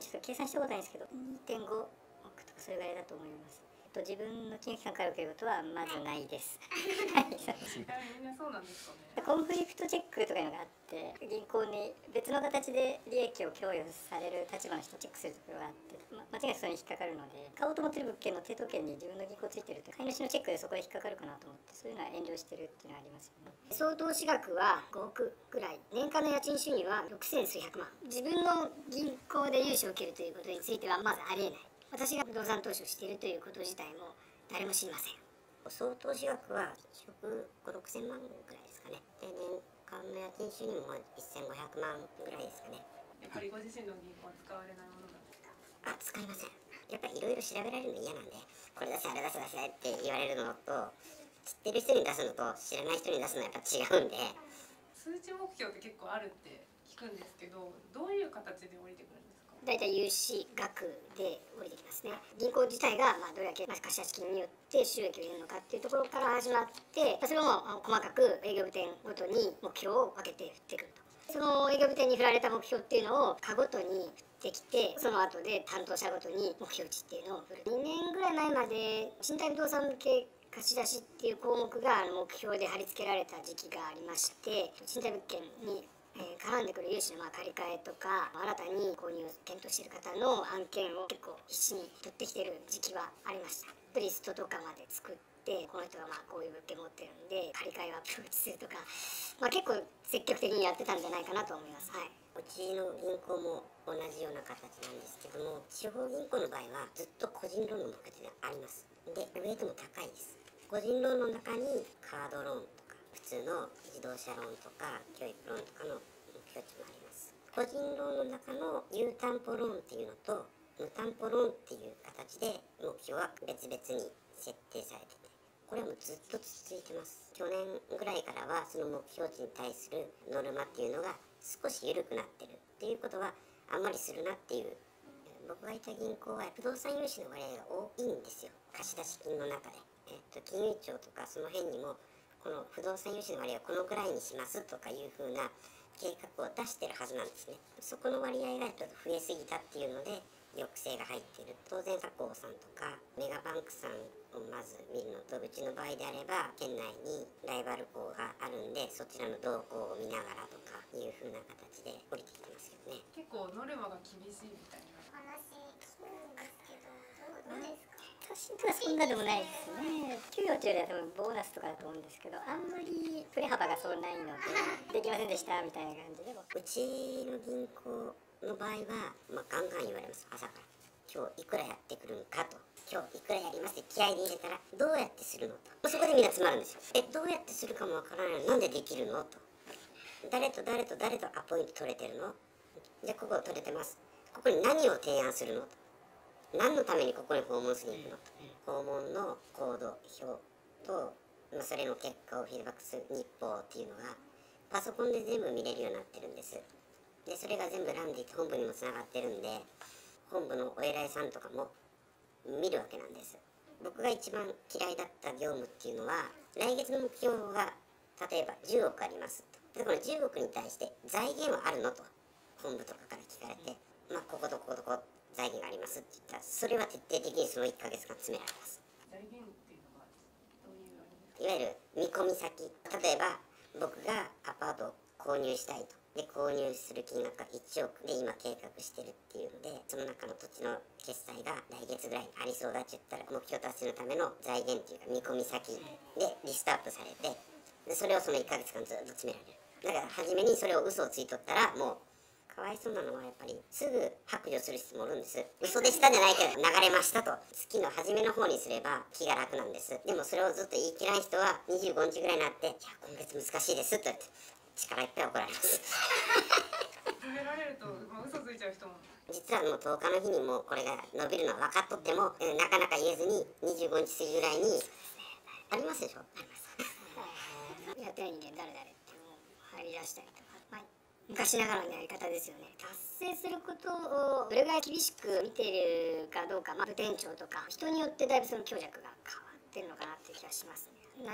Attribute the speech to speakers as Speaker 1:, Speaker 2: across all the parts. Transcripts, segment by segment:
Speaker 1: ちょっと計算したことないんですけど、2.5億とかそれぐらいだと思います。自分の金融機関から受けることはまずないです。
Speaker 2: みんなそうなんですかね。
Speaker 1: コンフリクトチェックとかいうのがあって、銀行に別の形で利益を供与される立場の人をチェックするところがあって、間違いなくそれに引っかかるので、買おうと思ってる物件の抵当権に自分の銀行ついてると、買い主のチェックでそこで引っかかるかなと思って、そういうのは遠慮してるっていうのはありますよね。
Speaker 3: 総投資額は5億ぐらい、年間の家賃収入は6000数百万。自分の銀行で融資を受けるということについてはまずありえない。私が不動産投資をしているということ自体も誰も知りません。総投資額は1億5、6000万ぐらいですかね。で、年間の家賃収入も1500万ぐらいですかね。
Speaker 2: やっぱりご自身の銀行は使われないものなんですか？
Speaker 3: 使いません。やっぱりいろいろ調べられるの嫌なんで、これ出せあれ出せ出せって言われるのと、知ってる人に出すのと知らない人に出すのはやっぱ違うんで。
Speaker 2: 数値目標って結構あるって聞くんですけど、どういう形で降りてくるんですか？
Speaker 3: だいたい融資額で降りてきますね。銀行自体がどれだけ貸し出し金によって収益を得るのかっていうところから始まって、それも細かく営業部店ごとに目標を分けて振ってくると。その営業部店に振られた目標っていうのを課ごとに振ってきて、その後で担当者ごとに目標値っていうのを振る。2年ぐらい前まで賃貸不動産向け貸し出しっていう項目が目標で貼り付けられた時期がありまして、賃貸物件に絡んでくる融資の借り換えとか、新たに購入を検討している方の案件を結構必死に取ってきてる時期はありました。リストとかまで作って、この人がこういう物件持ってるんで借り換えをアプローチするとか、結構積極的にやってたんじゃないかなと思います。はい。うちの銀行も同じような形なんですけども、地方銀行の場合はずっと個人ローンの目的があります。で、ウェイトも高いです。個人ローンの中にカードローンとか普通の自動車ローンとか教育ローンとかの目標値もあります。個人ローンの中の有担保ローンっていうのと無担保ローンっていう形で目標は別々に設定されてて、これはもうずっと続いてます。去年ぐらいからはその目標値に対するノルマっていうのが少し緩くなってるっていうことはあんまりするなっていう。僕がいた銀行は不動産融資の割合が多いんですよ、貸出金の中で。金融庁とかその辺にもこの不動産融資の割合をこのくらいにしますとかいう風な計画を出してるはずなんですね。そこの割合がちょっと増えすぎたっていうので抑制が入っている。当然他行さんとかメガバンクさんをまず見るのと、うちの場合であれば県内にライバル校があるんで、そちらの動向を見ながらとかいう風な形で降りてきてますけどね。
Speaker 2: 結構ノルマが厳しいみたいな
Speaker 3: 話聞くんですけど、どうですか？
Speaker 1: 私とはそんなでもないですね。給与というよりは多分ボーナスとかだと思うんですけど、あんまり振れ幅がそうないので、できませんでしたみたいな感じでも。
Speaker 3: うちの銀行の場合は、ガンガン言われます。朝から今日いくらやってくるんかと、今日いくらやりますって気合いで入れたら、どうやってするのと、そこでみんな詰まるんですよ。どうやってするかもわからないのになんでできるのと、誰と誰と誰とアポイント取れてるの、じゃあここ取れてます、ここに何を提案するのと、何のためにここに訪問しに行くのと、訪問のコード表と、それの結果をフィードバックする日報っていうのがパソコンで全部見れるようになってるんです。でそれが全部ランディって本部にもつながってるんで、本部のお偉いさんとかも見るわけなんです。僕が一番嫌いだった業務っていうのは、来月の目標が例えば10億ありますと。でこの10億に対して財源はあるのと本部とかから聞かれて、こことこことこ財源がありますって言ったら、それは徹底的にその1ヶ月間詰められます。
Speaker 2: 財源っていうのはどういうあれですか？
Speaker 3: いわゆる見込み先、例えば僕がアパートを購入したいと。で購入する金額が1億で今計画してるっていうので、その中の土地の決済が来月ぐらいにありそうだって言ったら、目標達成のための財源っていうか見込み先でリストアップされて、でそれをその1ヶ月間ずっと詰められる。だから初めにそれを嘘をついとったら、もうかわいそうなのはやっぱりすぐ白状する人もおるんです。嘘でしたじゃないけど流れましたと、月の初めの方にすれば気が楽なんです。でもそれをずっと言い切らん人は25日ぐらいになって、いや今月難しいですと言って力いっぱい怒られます。
Speaker 2: 詰められると、嘘ついちゃう人も。
Speaker 3: 実はもう10日の日にもうこれが伸びるのは分かっとっても、なかなか言えずに25日過ぎぐらいにありますでしょ。あります。やってない人間誰々ってもう入り出したりとか、昔ながらのやり方ですよね。達成することをどれぐらい厳しく見ているかどうか、部店長とか人によってだいぶその強弱が変わってるのかなっていう気がしますね。何もやらな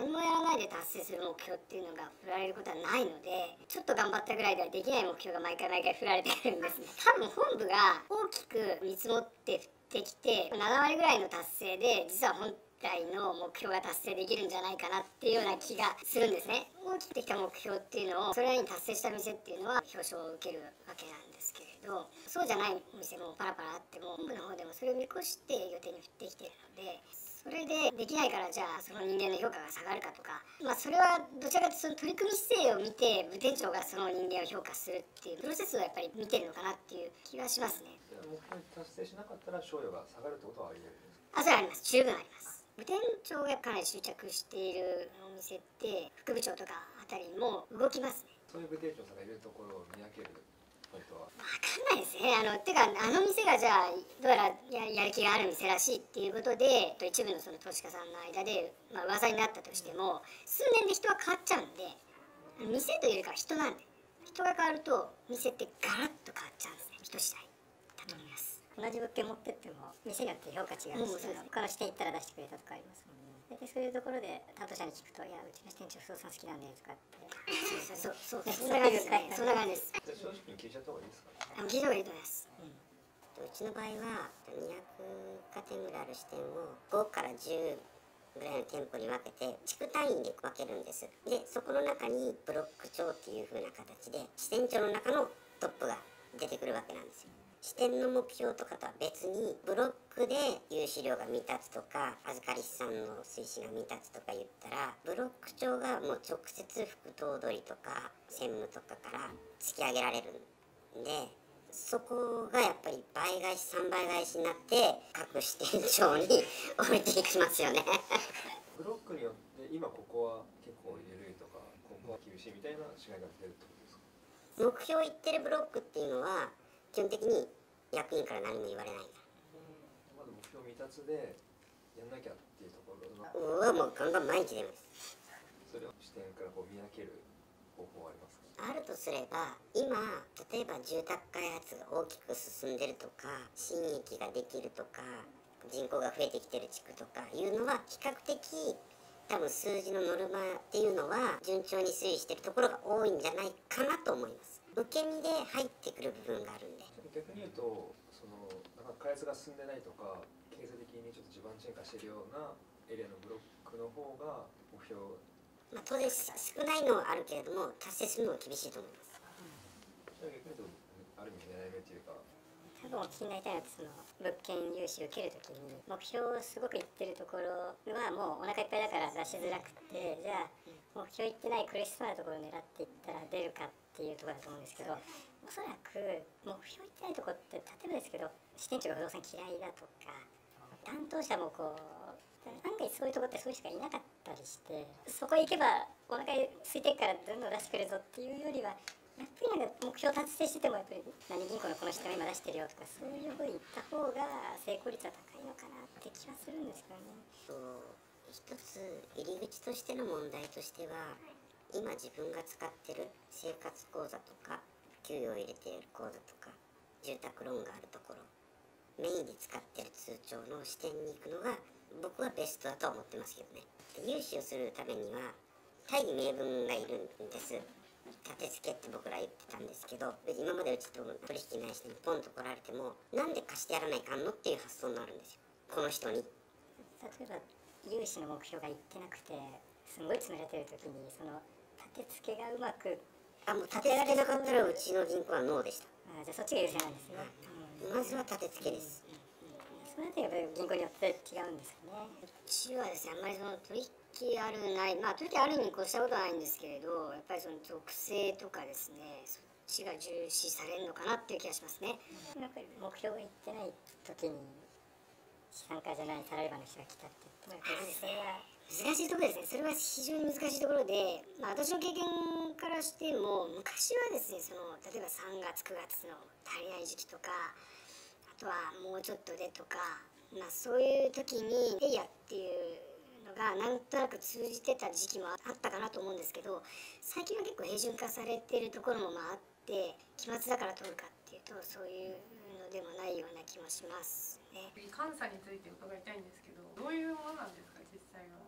Speaker 3: 前で達成する目標っていうのが振られることはないので、ちょっと頑張ったぐらいではできない目標が毎回振られてるんですね。多分本部が大きく見積もって振ってきて、7割ぐらいの達成で実は本来の目標が達成できるんじゃないかなっていうような気がするんですね。大きくできた目標っていうのをそれなりに達成した店っていうのは表彰を受けるわけなんですけれど、そうじゃないお店もパラパラあっても、本部の方でもそれを見越して予定に振ってきているので、それでできないからじゃあその人間の評価が下がるかとか、それはどちらかというとその取り組み姿勢を見て部店長がその人間を評価するっていうプロセスをやっぱり見てるのかなっていう気がしますね。
Speaker 4: 目標に達成しなかったら賞与が下がるってことはあり得るんですか？
Speaker 3: それはあります。十分あります。部店長がかなり執着しているお店って副部長とかあたりも動きますね。
Speaker 4: そういう部店長さんがいるところを見分けるポイントは？
Speaker 3: 分かんないですね。てか店がじゃあどうやらやる気がある店らしいっていうことで、一部のその投資家さんの間で、噂になったとしても、数年で人は変わっちゃうんで、店というよりかは人なんで、人が変わると店ってガラッと変わっちゃうんですね。人次第だと思います。
Speaker 1: 同じ物件持ってっても店によって評価違うし、他の支店行ったら出してくれたとかありますもんね。でそういうところで担当者に聞くと、いやうちの支店長不動産好きなんでとかって、
Speaker 3: そんな感じですね。そんな感じです。
Speaker 4: じゃあ正直に聞いちゃった方がいいですか？
Speaker 3: 聞いた方がいいと思います。
Speaker 5: うちの場合は200家店ぐらいある支店を5から10ぐらいの店舗に分けて地区単位で分けるんです。でそこの中にブロック長っていう風な形で支店長の中のトップが出てくるわけなんですよ。支店の目標とかとは別にブロックで融資料が未達とか預かり資産の推進が未達とか言ったら、ブロック長がもう直接副頭取とか専務とかから突き上げられるんで、そこがやっぱり倍返し3倍返しになって各支店長に降りていきますよね。
Speaker 4: ブロックによって今ここは結構緩いとかここは厳しいみたいな違いが出るってことですか？
Speaker 5: 目標言ってるブロックっていうのは基本的に役員から何も言われないんだ。
Speaker 4: まだ目標未達でやんなきゃっていうところの
Speaker 5: はもうガンガン毎日出ます。
Speaker 4: それを視点からこう見分ける方法はありますか？
Speaker 5: あるとすれば、今例えば住宅開発が大きく進んでるとか新駅ができるとか人口が増えてきてる地区とかいうのは比較的多分数字のノルマっていうのは順調に推移してるところが多いんじゃないかなと思います。受け身で入ってくる部分があるんで。
Speaker 4: 逆に言うとなんか開発が進んでないとか経済的にちょっと地盤沈下してるようなエリアのブロックの方が目標、
Speaker 5: 当然少ないのはあるけれども達成するのは厳しいと思います。
Speaker 4: 逆に言うとある意味狙い目というか、
Speaker 1: 多分お聞きになりたいのって物件融資を受けるときに目標をすごく言ってるところはもうお腹いっぱいだから出しづらくて、じゃあ目標言ってない苦しそうなところを狙っていったら出るかっていうところだと思うんですけど、おそらく目標言ってないところって例えばですけど支店長が不動産嫌いだとか担当者も案外そういうところってそういう人がいなかったりして、そこ行けばお腹空いてるからどんどん出してくるぞっていうよりは、やっぱり目標達成しててもやっぱり何銀行のこの人が今出してるよとかそういうふうに言った方が成功率は高いのかなって気はするんですけどね。
Speaker 5: 一つ入り口としての問題としては、今自分が使ってる生活口座とか給与を入れている口座とか住宅ローンがあるところ、メインで使ってる通帳の支店に行くのが僕はベストだとは思ってますけどね。融資をするためには大義名分がいるんです。立て付けって僕ら言ってたんですけど、今までうちと取引ない人にポンと来られてもなんで貸してやらないかんのっていう発想になるんですよ、この人に。
Speaker 1: 例えば融資の目標がいってなくてすごい詰められてる時にその立て付けがうまく
Speaker 5: もう立てられなかったらうちの銀行はノーでした。
Speaker 1: じゃあそっちが優先なんですね。
Speaker 5: まずは立て付けです。
Speaker 1: そのあたりは銀行によって違うんですかね。
Speaker 3: うちはですね、あんまり取引あるない、取引あるに越したことはないんですけれど、やっぱりその属性とかですね、そっちが重視されるのかなっていう気がしますね。
Speaker 1: やっぱり目標がいってない時に資産家じゃないサラリーマンの人が来たって言ってもやっぱりそれは
Speaker 3: 難しいところですね。それは非常に難しいところで、私の経験からしても昔はですね、例えば3月9月の足りない時期とか、あとはもうちょっとでとか、そういう時にエイヤっていうのがなんとなく通じてた時期もあったかなと思うんですけど、最近は結構平準化されているところもあって、期末だから取るかっていうとそういうのでもないような気もしますね。
Speaker 2: 監査について伺いたいんですけど、どういうものなんですか実際は。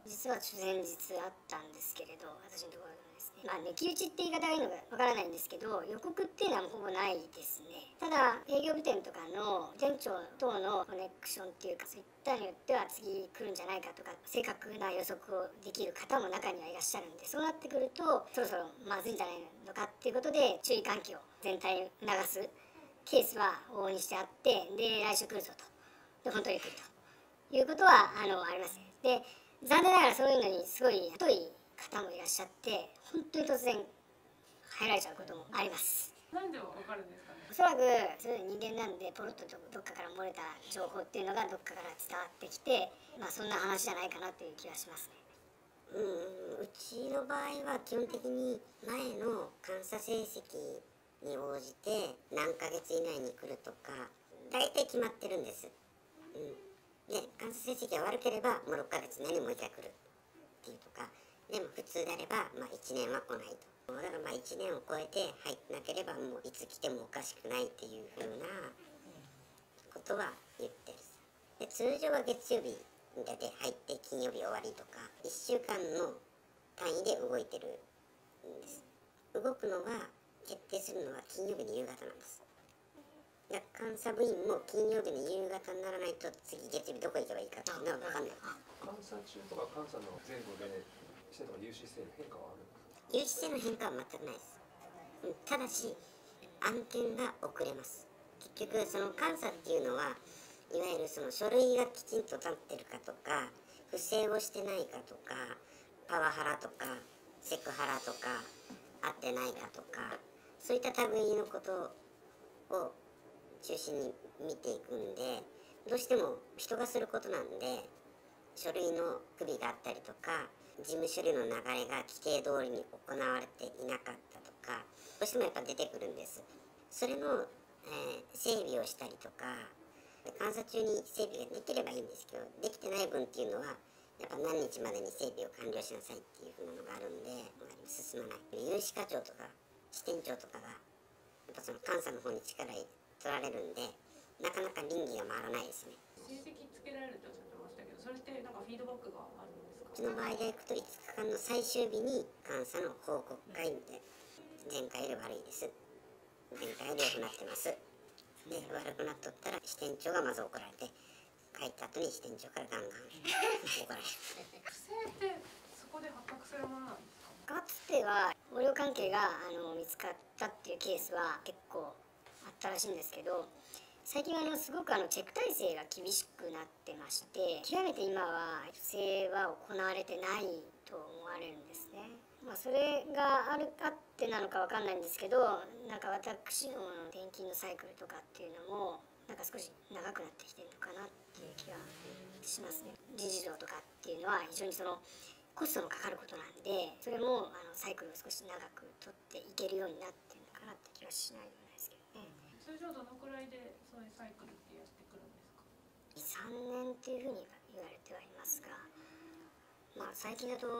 Speaker 3: 実は前日あったんですけれど、私のところでですね、抜き打ちって言い方がいいのかわからないんですけど、予告っていうのはほぼないですね。ただ営業部店とかの店長等のコネクションっていうか、そういったによっては次来るんじゃないかとか、正確な予測をできる方も中にはいらっしゃるんで、そうなってくるとそろそろまずいんじゃないのかっていうことで注意喚起を全体に流すケースは往々にしてあって、で来週来るぞと、で本当に来るということはありますね。で残念ながらそういうのにすごい疎い方もいらっしゃって、本当に突然入られちゃうこともあります。
Speaker 2: なんでわかるんですかね。
Speaker 3: おそらくそういう人間なんで、ポロッとどっかから漏れた情報っていうのがどっかから伝わってきて、そんな話じゃないかなという気がしますね。
Speaker 5: うちの場合は基本的に前の監査成績に応じて何ヶ月以内に来るとか大体決まってるんです。で監査成績が悪ければもう6ヶ月内にもう一回来るっていうとか、でも普通であれば1年は来ないと。だから1年を超えて入ってなければもういつ来てもおかしくないっていう風なことは言ってる。で通常は月曜日で入って金曜日終わりとか1週間の単位で動いてるんです。動くのは決定するのは金曜日の夕方なんです。だから監査部員も金曜日の夕方にならないと次月曜日どこ行けばいいかっていうのは分かんない。
Speaker 4: 監査中とか監査の前後でしてとか融資制の変化はあるんですか？
Speaker 5: 融資制の変化は全くないです。ただし案件が遅れます。結局その監査っていうのはいわゆるその書類がきちんと立ってるかとか、不正をしてないかとか、パワハラとかセクハラとか合ってないかとか、そういった類のことを中心に見ていくんで、どうしても人がすることなんで書類の不備があったりとか、事務処理の流れが規定通りに行われていなかったとか、どうしてもやっぱ出てくるんです。それの、整備をしたりとか、監査中に整備ができればいいんですけど、できてない分っていうのはやっぱ何日までに整備を完了しなさいっていう風なのがあるんで進まない。有識課長とか支店長とかがやっぱその監査の方に力取られるんで、なかなか倫理が回らないですね。
Speaker 2: 成績つけられるとおっしゃってましたけど、それってなんかフィードバックがあるんですか？
Speaker 5: うちの場合でいくと5日間の最終日に監査の報告会で、前回より悪いです、前回より良くなってます、で悪くなっとったら支店長がまず怒られて、帰った後に支店長からガンガン怒られる。
Speaker 2: 不正ってそこで発覚するものなんですか？
Speaker 3: かつては横領関係が見つかったっていうケースは結構あったらしいんですけど、最近はすごくチェック体制が厳しくなってまして、極めて今は不正は行われてないと思われるんですね。それがあってなのかわかんないんですけど、なんか私どもの転勤のサイクルとかっていうのもなんか少し長くなってきてるのかなっていう気がしますね。人事異動とかっていうのは非常にコストのかかることなんで、それもサイクルを少し長く取っていけるようになってるのかなって気はしないでもないですけどね。
Speaker 2: 通常どのくらいでそういうサイクルってやってくるんですか？
Speaker 3: 3年っていうふうに言われてはいますが、最近だと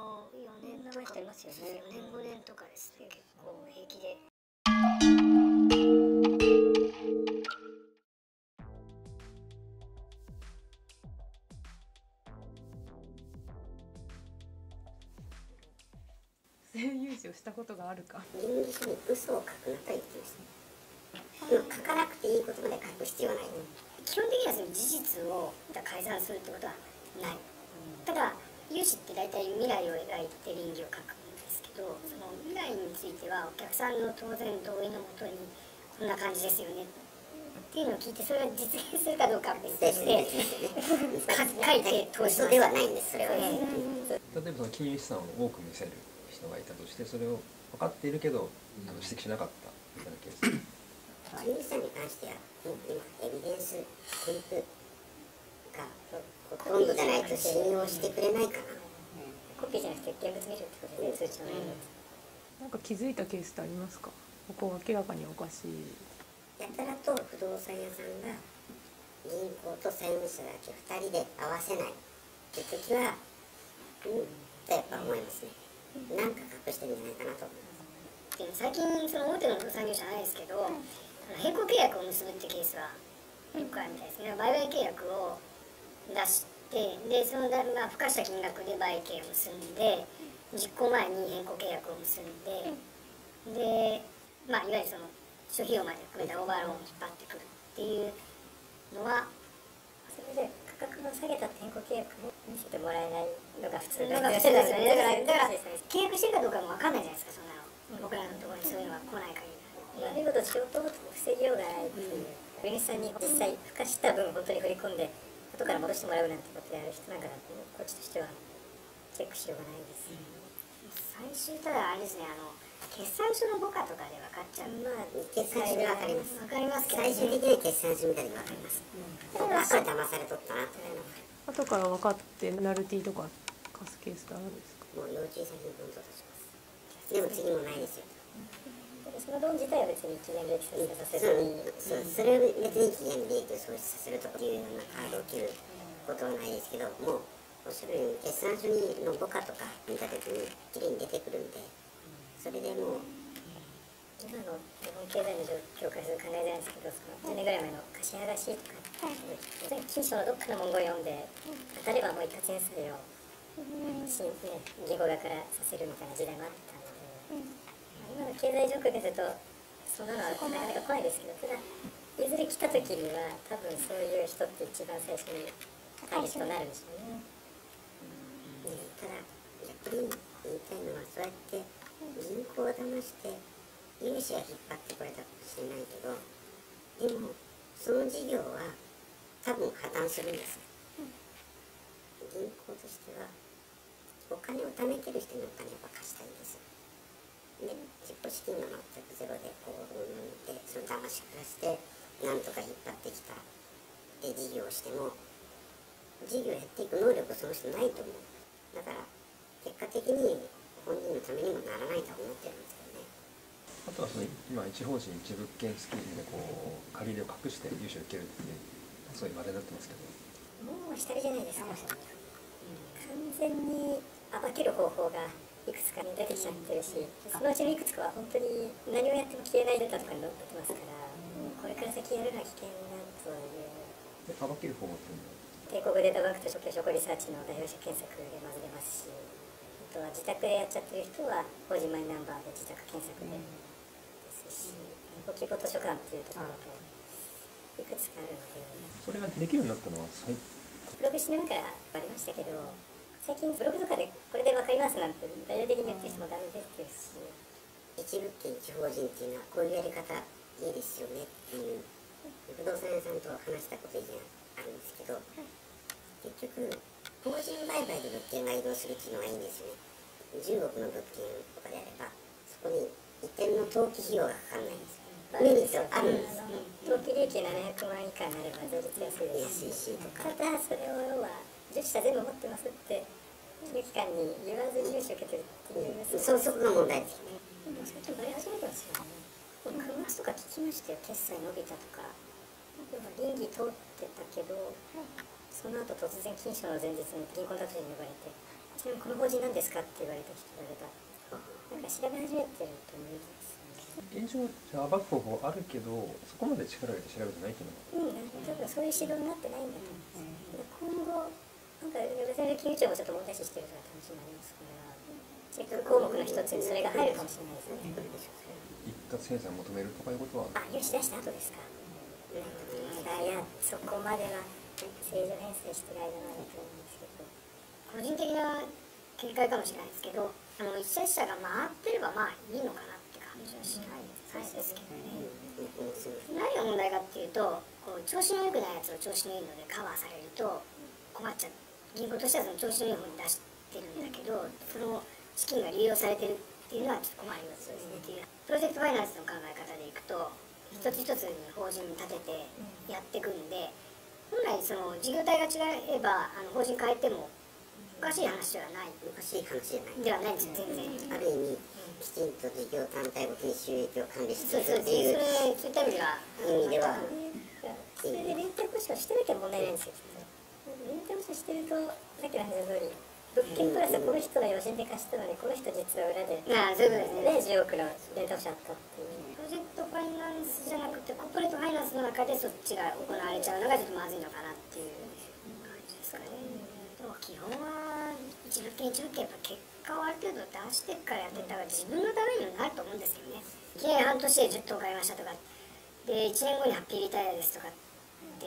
Speaker 3: 4年とか
Speaker 1: 人いますよね。
Speaker 3: 4年5年とかですね、結構平気で。
Speaker 2: 不正融資をしたことがあるか。
Speaker 5: 倫理書に嘘を書くなとは言ってました。書かなくていいことまで書く必要はない。
Speaker 3: 基本的にはその事実を改ざんするってことはない。ただ融資って大体未来を描いて倫理を書くんですけど、その未来についてはお客さんの当然同意のもとにこんな感じですよねっていうのを聞いて、それが実現するかどうかって言って書いて投資
Speaker 5: 嘘ではないんです、それは。
Speaker 4: 例えばその金融資産を多く見せる人がいたとして、それを分かっているけど指摘しなかったみたいなケース。
Speaker 5: 金融資産に関しては今エビデンス添付がほとんどじゃないと信用してくれないかな。
Speaker 1: コピーじゃなくて現物見るってことですね、通知の内容。
Speaker 2: なんか気づいたケースってありますか？ここ明らかにおかしい。
Speaker 5: やたらと不動産屋さんが銀行と債務者だけ2人で合わせないって時はとやっぱ思いますね。なんか隠してるんじゃないかなと思います。
Speaker 3: 最近その大手の不動産業者じゃないですけど、並行契約を結ぶってケースはよくあるみたいですね。売買契約を出して、でそのまあ付加した金額で売券を結んで、実行前に変更契約を結んで、でまあいわゆるその諸費用まで含めたオーバーローンを引っ張ってくるっていうのは、
Speaker 1: それで価格を下げた変更契約を見せてもらえないのが普通
Speaker 3: のが普通ですよね。だから契約してるかどうかも分かんないじゃないですか、そんなの僕らのところにそういうのが来ない限り。
Speaker 1: 悪いことしようと思っても防ぎようがないっていう、売り主さんに実際付加した分本当に振り込んで後から戻してもらうなんてことやる人なんかだとこっちとしてはチェックしようがないです、
Speaker 3: 最終ただあれですね、決算書の母価とかで分かっちゃう。
Speaker 5: まあ決算書で分かります。
Speaker 3: 分かりますけど、
Speaker 5: 最終的には決算書見た時分かります。あ、これ騙されとったなというのが。
Speaker 2: 後から分かってナルティとか貸すケースってあるんですか？
Speaker 5: もう幼稚園先に分とします。でも次もないですよ。
Speaker 1: そのローン自体は別に期限利益損失させずに、
Speaker 5: それを別に期限利益を損失させるとかいうようなカードを切ることはないですけど、もうおっしゃるように決算書の母価とか見た時にきれいに出てくるんで、それでもう
Speaker 1: 今の日本経済の状況からすると考えづらいんですけど、その10年ぐらい前の貸し剥がしとか、金賞のどっかの文言を読んで当たればもう一括返済を銀行側からさせるみたいな時代もあったので、今の経済状況ですとそんなのはなかなか来ないですけど、ただいずれ来た時には多分そういう人って一番最初にターゲットになるんでしょうね。
Speaker 5: ただ逆に言いたいのは、そうやって銀行を騙して融資が引っ張ってこれたかもしれないけど、でもその事業は多分破綻するんです。銀行としてはお金を貯めてる人にお金を貸したいんです。で自己資金が全くゼロでこうでその騙し暮らしてなんとか引っ張ってきたで事業をしても事業やっていく能力その人ないと思う。だから結果的に本人のためにもならないと思ってるんですけどね。
Speaker 4: あとはその今一法人一物件スキームでこう借り入れを隠して融資を受けるっていうそういう話題になってますけど、
Speaker 1: もう下火じゃないですか、完全に暴ける方法がいくつか出てきちゃってるし、そのうちのいくつかは本当に何をやっても消えないデータとかに載ってますから、これから先やるのは危険だという。
Speaker 4: で暴ける方法っていうのは
Speaker 1: 帝国データバンクと証拠リサーチの代表者検索でまず出ますし、あとは自宅でやっちゃってる人は法人マイナンバーで自宅検索でですし、簿記簿図書館っていうところといくつかあるので、
Speaker 4: それができるようになったのは
Speaker 1: ブログしながらありましたけど、最近ブログとかでこれで分かりますなんて大々的に言ってる人もダメですし、
Speaker 5: 一物件一法人っていうのはこういうやり方いいですよねっていう不動産屋さんと話したこと以前あるんですけど、結局法人売買で物件が移動するっていうのがいいんですよね。10億の物件とかであればそこに移転の登記費用がかかんないんですよ。メリットあるんですよ。
Speaker 1: 登記利益700万以下になれば税率安いですし、
Speaker 5: 安いしとか
Speaker 1: ただそれを要は10社全部持ってますって金融機関に言わずに融資を受けてるっていう、
Speaker 5: そこが問題ですよね。
Speaker 1: 最近バレ始めてますよね。クマスとか聞きましたよ、決済伸びたとか。倫理通ってたけど、その後突然金賞の前日に銀行の達人に呼ばれて、ちなみにこの法人なんですかって言われた人がいた。なんか調べ始めてると思います。
Speaker 4: 現状じゃあ暴く方法あるけどそこまで力を入れて調べてないっていうのが
Speaker 1: 多分そういう指導になってないんだと思います。今後なんか別に金融庁もちょっと問題視してるという話になりますから、チェック項目の一つにそれが入るかもしれないですね。
Speaker 4: 一括返済を求めるとかいうことは
Speaker 1: 融資出した後ですか。いやそこまでは正常返済してる間はないと思うんですけど、
Speaker 3: 個人的な見解かもしれないですけど、一社一社が回ってればまあいいのかなって感じはしないですけどね。何が問題かっていうと、こう調子の良くないやつを調子のいいのでカバーされると困っちゃう。銀行としてはその調子のいい方に出してるんだけど、その資金が流用されてるっていうのはちょっと困るようですねっていう。プロジェクトファイナンスの考え方でいくと、一つ一つに法人立ててやっていくんで、本来その事業体が違えば法人変えてもおかしい話ではない。
Speaker 5: おかしい話じゃない。
Speaker 3: ではないんですよ、全然。
Speaker 5: ある意味きちんと事業単体ごとに収益を管理して
Speaker 3: そう
Speaker 5: いくっていう
Speaker 3: そういった意味では
Speaker 5: 意味では
Speaker 1: それで連帯保証してなきゃ問題ないんですよ。連帯保証してるとさっきの話の通り、物件プラスこの人が余震で貸したのにこの人実は裏で
Speaker 3: そういうことですね。
Speaker 1: 10億の連帯保証あったっていう。
Speaker 3: プロジェクトファイナンスじゃなくてコーポレートファイナンスの中でそっちが行われちゃうのがちょっとまずいのかなっていう感じですかね。 基本は一物件一物件やっぱ結果をある程度出してからやってたら自分のためにはなると思うんですけどね。いきなり半年で10棟買いましたとかで1年後にハッピーリタイアですとかって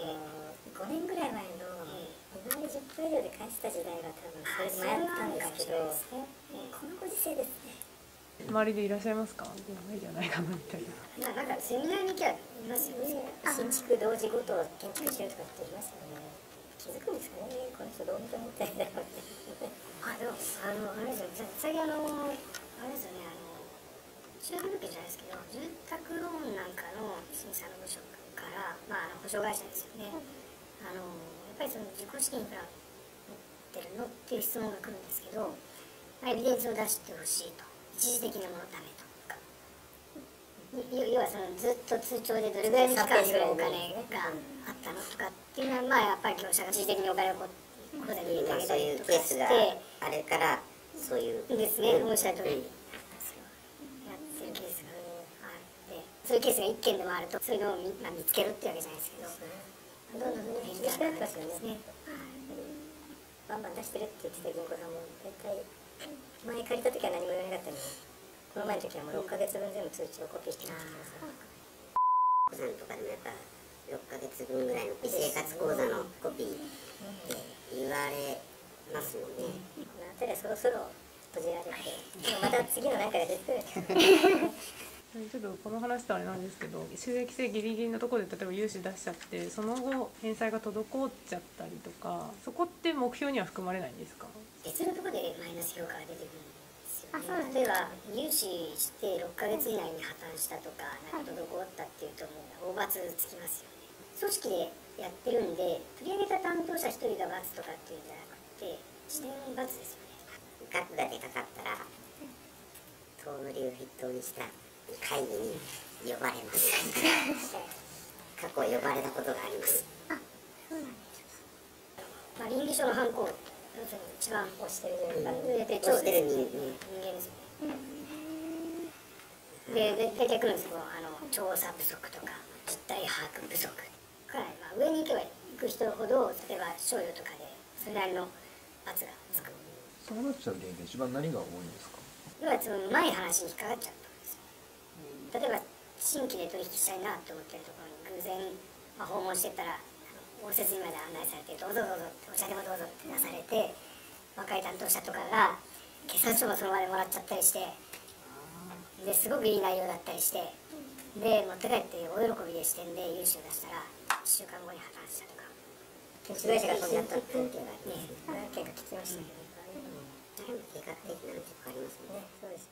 Speaker 1: 5年ぐらい前の2割10分以上で返した時代は多分それで迷ったんですけど、このご時世ですね。
Speaker 2: 周りでいらっしゃいますか？いないじゃないかなみたいな。
Speaker 3: なんかセミナーに行きゃいますよね。
Speaker 1: 新築同時ごと建築してるとかって言いますよね。気づくんですかね、この人どう見てもみたいな。
Speaker 3: でもあれですよ、最近あれですよね、修学物件じゃないですけど住宅ローンなんかの審査の部署から、保証会社ですよね、やっぱりその自己資金いくら持ってるのっていう質問が来るんですけど、エビデンスを出してほしいと、一時的なものためとか、要はそのずっと通帳でどれぐらいの期間するお金があったのとかっていうのは、やっぱり業者が一時的にお金を口座に入れてあげた
Speaker 5: そういう
Speaker 3: りとかして
Speaker 5: ケースがあるからそういう
Speaker 3: ですね、おっしゃる通りやってるケースがあって、そういうケースが1件でもあるとそういうのを見つけるってわけじゃないですけど、どんどん減ってきてますよね。
Speaker 1: バンバン出してるって言ってた銀行さんも大体前借りた時は何も言わなかったのに、この前の時はもう6ヶ月分全部通知をコピーしてきてます。
Speaker 5: さんとかでもやっぱ6ヶ月分ぐらいの生活口座のコピーって言われますもんね。
Speaker 1: この辺りはそろそろ閉じられて、また次の何かが出てくる。
Speaker 2: ちょっとこの話とあれなんですけど、収益性ギリギリのところで例えば融資出しちゃってその後返済が滞っちゃったりとか、そこって目標には含まれないんですか？
Speaker 3: 別のところでマイナス評価が出てくるんですよね。例えば融資して6ヶ月以内に破綻したとか、なんか滞ったっていうともう大罰つきますよね。組織でやってるんで、取り上げた担当者1人が罰とかっていうんじゃなくて、支店罰ですよね。
Speaker 5: 額がでかかったら遠乗りを筆頭にした会議に呼ばれます。過去呼ばれたことがあります。
Speaker 3: 倫理書のハンコを一番
Speaker 1: 押してるというか、
Speaker 3: 押してる人間ですよね。で大体来るんですけど、調査不足とか実態把握不足から、上に行けば行く人ほど、例えば賞与とかでそれなりの罰がつく。
Speaker 4: そうなっちゃう原因って一番何が多いんですか？
Speaker 3: 要はそのうまい話に引っかかっちゃったんですよ。例えば新規で取引したいなと思ってるところに偶然、訪問してたら応接にまで案内されて、どうぞどうぞって、お茶でもどうぞって出されて、若い担当者とかが決算書もその場でもらっちゃったりして、ですごくいい内容だったりして、で持って帰って大喜びで支店で融資を出したら1週間後に破綻したとか、
Speaker 1: 建築会社が飛んじゃったっていうのが何件か聞きましたけど、
Speaker 5: 計画的なの結構ありますもんね。
Speaker 1: そうです。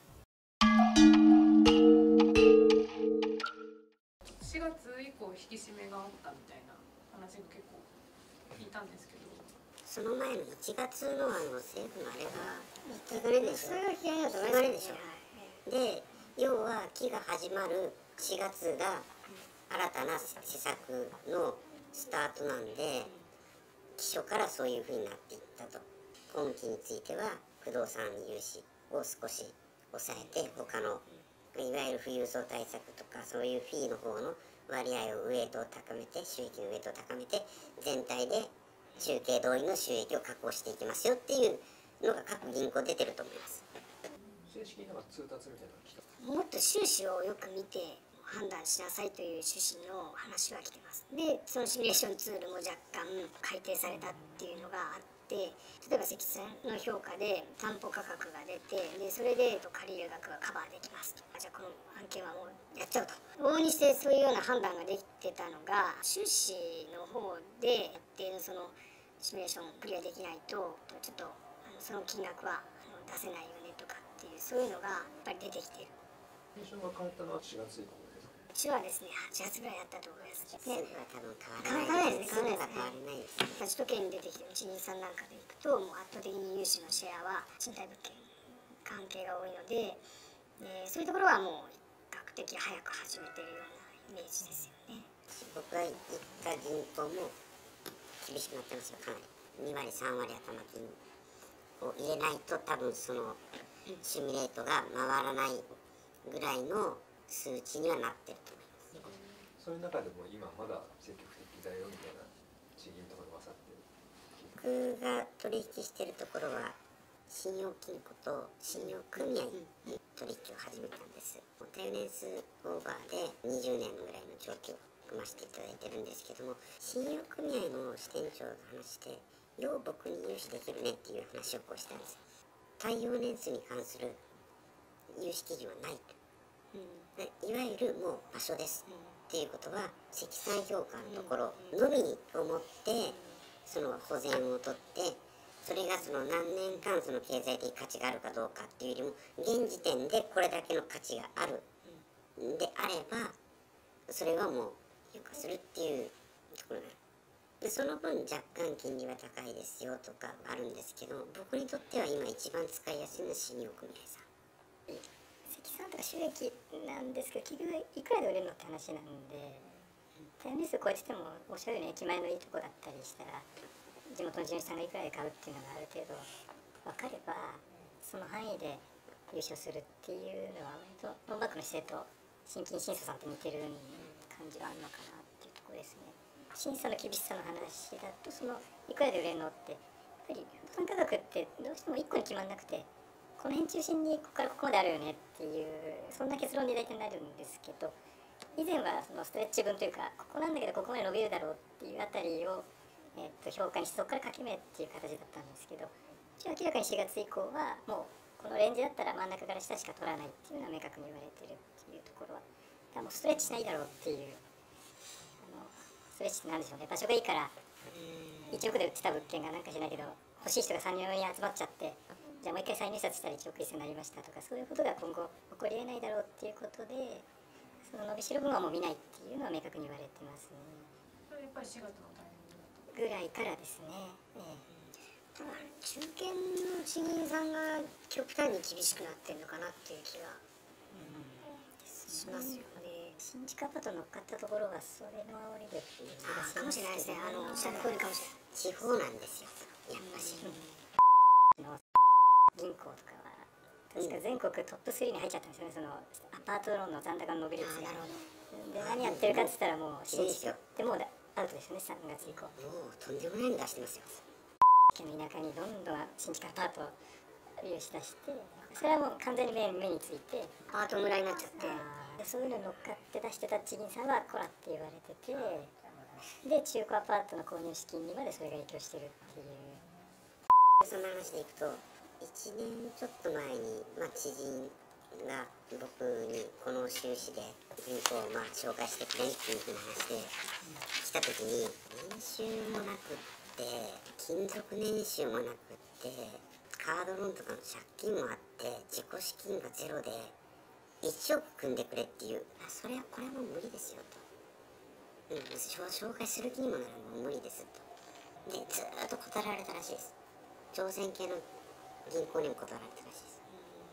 Speaker 2: 4月以降引き締めがあったみたいな話が結構聞いたんですけど、
Speaker 5: その前の1月の政府のあれが流れでしょ。
Speaker 3: それが気になると思いますね。
Speaker 5: で要は期が始まる4月が新たな施策のスタートなんで、基初からそういうふうになっていったと。今期については不動産融資を少し抑えて、他のいわゆる富裕層対策とかそういうフィーの方の割合をウエイトを高めて、収益のウエイトを高めて、全体で中継通りの収益を確保していきますよっていうのが各銀行出てると思います。
Speaker 4: 正式になんか通達みたいなのが来た。
Speaker 3: もっと収支をよく見て判断しなさいという趣旨の話は来てます。で、そのシミュレーションツールも若干改定されたっていうのがあって、例えば積算の評価で担保価格が出て、でそれで借りる額がカバーできますと。じゃあこの案件はもうやっちゃうと。往々にしてそういうような判断ができてたのが、収支の方で一定のそのシミュレーションをクリアできないと、ちょっとその金額は出せないよねとかっていう、そういうのがやっぱり出てきている。
Speaker 4: テンションが変わったのは4月以降ですか？
Speaker 3: うちはですね、8月ぐらいだったと思います。
Speaker 5: す
Speaker 3: で、
Speaker 5: ぐは多分変わらないです。すぐは変わらないですね。
Speaker 3: 首都圏に出てきて123なんかでいくと、もう圧倒的に融資のシェアは賃貸物件関係が多いので、そういうところはもう比較的早く始めてるようなイメージですよね。
Speaker 5: 僕が行った銀行も厳しくなってますよ、かなり。2割3割頭金を入れないと多分そのシミュレートが回らないぐらいの数値にはなってると思います。
Speaker 4: そういう中でも今まだ積極的だよみたいな地銀とかが勝ってる
Speaker 5: 僕が取引してるところは信用金庫と信用組合に取引を始めたんです。耐用年数オーバーで20年ぐらいの長期を組ませていただいてるんですけども、信用組合の支店長が話して「よう僕に融資できるね」っていう話をこうしたんです。耐用年数に関する融資基準はないと、いわゆるもう場所ですっていうことは積載評価のところのみをもってその保全を取って、それがその何年間その経済的価値があるかどうかっていうよりも現時点でこれだけの価値があるであればそれはもう評価するっていうところがある。でその分若干金利は高いですよとかあるんですけど、僕にとっては今一番使いやすいのは信用組合さん。
Speaker 1: 積算とか収益なんですけど、結局いくらで売れるのって話なんで、タイムリス超えててもおっしゃるように駅前のいいとこだったりしたら地元の地主さんがいくらで買うっていうのがある程度分かれば、その範囲で優勝するっていうのは割とロンバックの姿勢と新金新祖さんと似てる感じはあるのかなっていうところですね。審査の厳しさの話だと、そのいくらで売れるのってやっぱり不動産価格ってどうしても1個に決まんなくて、この辺中心にここからここまであるよねっていうそんな結論に大体なるんですけど、以前はそのストレッチ分というか、ここなんだけどここまで伸びるだろうっていうあたりを、評価にしてそこから掛け目っていう形だったんですけど、明らかに4月以降はもうこのレンジだったら真ん中から下しか取らないっていうのは明確に言われてるっていうところは、だからもうストレッチしないだろうっていう、ストレッチって何でしょうね、場所がいいから1億で売ってた物件がなんかしないけど欲しい人が3人に集まっちゃって、じゃあもう一回再入札したら1億1000になりましたとか、そういうことが今後起こりえないだろうっていうことで、その伸びしろ分はもう見ないっていうのは明確に言われてますね。
Speaker 2: それやっぱり4月のタイミング
Speaker 1: ぐらいからですね。
Speaker 3: ただ中堅の地銀さんが極端に厳しくなってるのかなっていう気がしますよね。
Speaker 1: 新築アパート乗っかったところはそれの煽りでっていう気がし
Speaker 3: かも
Speaker 1: ます
Speaker 3: しれないですね。おっしゃる通りかもしれない。
Speaker 5: 地方なんですよやっぱし。
Speaker 1: の銀行とかは確か全国トップ3に入っちゃったんですよね、そのアパートローンの残高の伸び率が。で何やってるかって言ったらもう新築ってもうアウトですよね、3月以降。
Speaker 5: もうとんでもないの出してますよ。
Speaker 1: 県の田舎にどんどん新築アパートを利用しだして、それはもう完全に目について
Speaker 3: アート村になっちゃって
Speaker 1: でそういうの乗っかって出してた地銀さんはこらって言われてて、で中古アパートの購入資金にまでそれが影響してるっていう。
Speaker 5: その話でいくと1年ちょっと前に、知人が僕にこの収支で銀行を紹介してくれっていうふうな話で来た時に、年収もなくって勤続年収もなくってカードローンとかの借金もあって自己資金がゼロで1億組んでくれっていう、それはこれはもう無理ですよと、紹介する気にもならもう無理ですと。でずーっと断られたらしいです。朝鮮系の銀行にも断られたらしいです。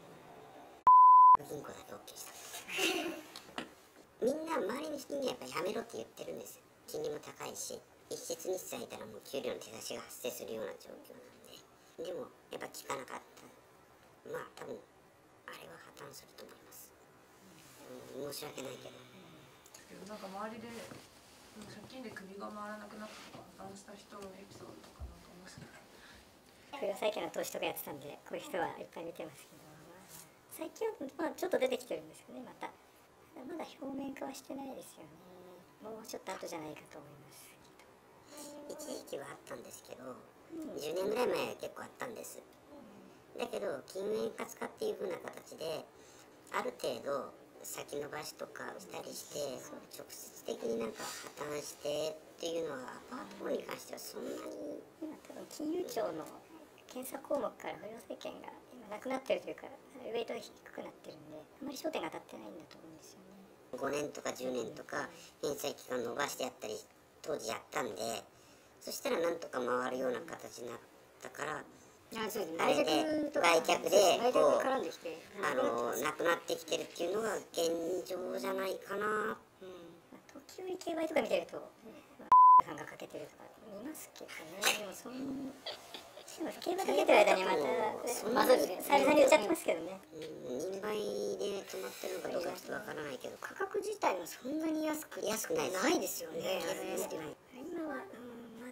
Speaker 5: 銀行だけ OK したみんな周りの人にはやっぱやめろって言ってるんですよ。金利も高いし一室日債いたらもう給料の手出しが発生するような状況なんで、でもやっぱ聞かなかった。多分あれは破綻すると思います、申し訳ないけど。
Speaker 2: なんか周りで借金で首が回らなくなったとか破綻した人のエピソードとかなんか面白い。
Speaker 1: 不良債権の投資とかやってたんでこういう人はいっぱい見てますけど、最近はちょっと出てきてるんですよね。まだ表面化はしてないですよね。もうちょっと後じゃないかと思いますけど。
Speaker 5: 一時期はあったんですけど、10年ぐらい前は結構あったんです。だけど金融円滑化っていう風な形である程度先延ばしとかしたりして直接的になんか破綻してっていうのはアパートに関してはそんなに
Speaker 1: 今多分金融庁の検査項目から不良債権が今なくなってるというかウェイトが低くなってるんで、あまり焦点が当たってないんだと思うんですよね。
Speaker 5: 5年とか10年とか返済期間延ばしてやったり当時やったんで、そしたらなんとか回るような形になったから、あれで売却でこう
Speaker 3: 絡んできて
Speaker 5: なくなってきてるっていうのが現状じゃないかな。
Speaker 1: 時折競売とか見てると、さんがかけてるとか見ますけどね。でも競馬かけてる間にまた再三に売っちゃってますけどね。
Speaker 5: 2倍で止まってるのかどうかちょっとわからないけど、
Speaker 3: 価格自体はそんなに安く
Speaker 5: ない
Speaker 3: ないですよね。
Speaker 5: 安くない。
Speaker 1: 今は、まだ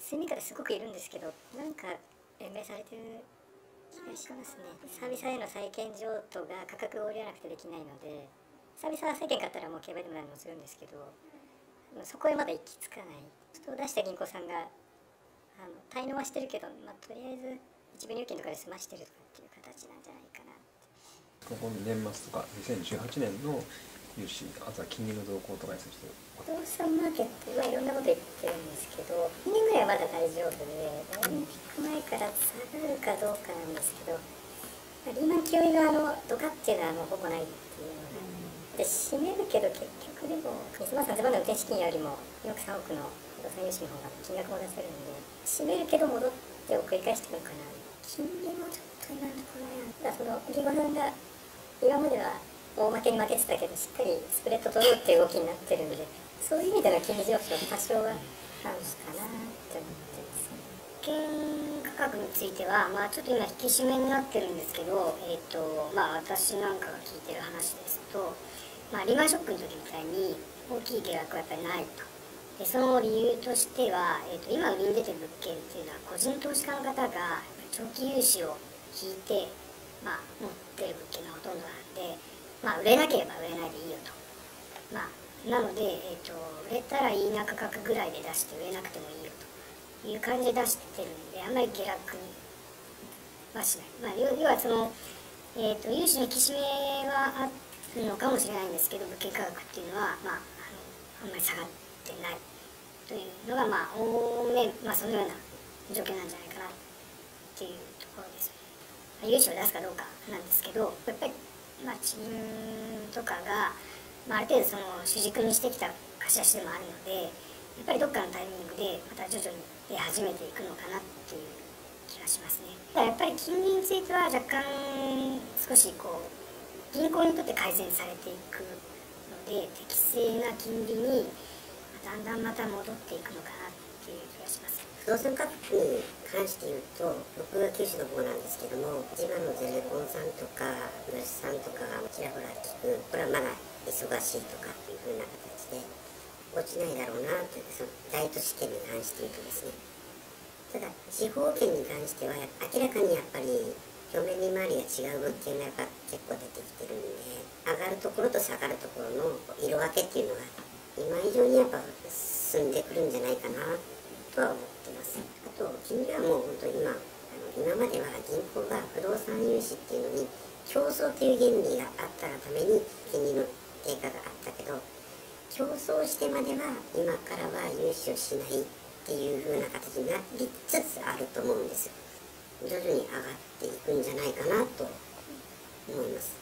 Speaker 1: 睡眠方すごくいるんですけど、なんか延命されてる気がしますね。久々への債券譲渡が価格を折り合わなくてできないので、久々は債券買ったらもう競売でも何でもするんですけど、そこへまだ行き着かない。人を出した銀行さんが滞納はしてるけど、とりあえず一部入金とかで済ましてるとかっていう形なんじゃないかな。
Speaker 4: ここの年末とか2018年の融資、あとは金利の動向とかについて、
Speaker 1: 不動産マーケットはいろんなこと言ってるんですけど、2年ぐらいはまだ大丈夫で、オリンピック前から下がるかどうかなんですけど、リーマン級のドカっていうのはほぼないっていうので、閉めるけど結局でも2万3000万の運転資金よりも2億3億の不動産融資の方が金額も出せるんで、閉めるけど戻ってを繰り返してくるかな。金利もちょっと今のところね、だから銀行さんが今までは大負けに負けてたけど、しっかりスプレッド取ろうっていう動きになってるんで、そういう意味での金利上昇多少はあるかなって思ってますね。
Speaker 3: 保険価格については、ちょっと今引き締めになってるんですけど、私なんかが聞いてる話ですと、リーマンショックの時みたいに大きい下落はやっぱりないと。でその理由としては、今売りに出てる物件っていうのは個人投資家の方が長期融資を引いて、持ってる物件がほとんどなんで、売れなければ売れないでいいよと。なので、売れたらいいな価格ぐらいで出して売れなくてもいいよという感じで出してるんで、あんまり下落はしない。要は融資の引き締めはあるのかもしれないんですけど、物件価格っていうのは、あんまり下がってないというのが、おおむね、そのような状況なんじゃないかなっていうところです。融資を出すかどうかなんですけど、やっぱり、自分とかが、ある程度主軸にしてきた貸し出しでもあるので、やっぱりどっかのタイミングでまた徐々に出始めていくのかなっていう気がしますね。ただやっぱり金利については若干少し銀行にとって改善されていくので、適正な金利にだんだんまた戻っていくのかなっていう気がします。
Speaker 5: 不動産価格に関して言うと、僕が九州の方なんですけども、地場のゼネコンさんとか物産とかがちらほら聞く、これはまだ忙しいとかっていう風な形で落ちないだろうなという、その大都市圏に関して言うとですね。ただ地方圏に関しては明らかにやっぱり表面利回りが違う物件がやっぱ結構出てきてるんで、上がるところと下がるところの色分けっていうのが今以上にやっぱ進んでくるんじゃないかなとは思ってます。あと金利はもう本当に今までは銀行が不動産融資っていうのに競争という原理があったがために金利の低下があったけど、競争してまでは今からは融資をしないっていう風な形になりつつあると思うんですよ。徐々に上がっていくんじゃないかなと思います。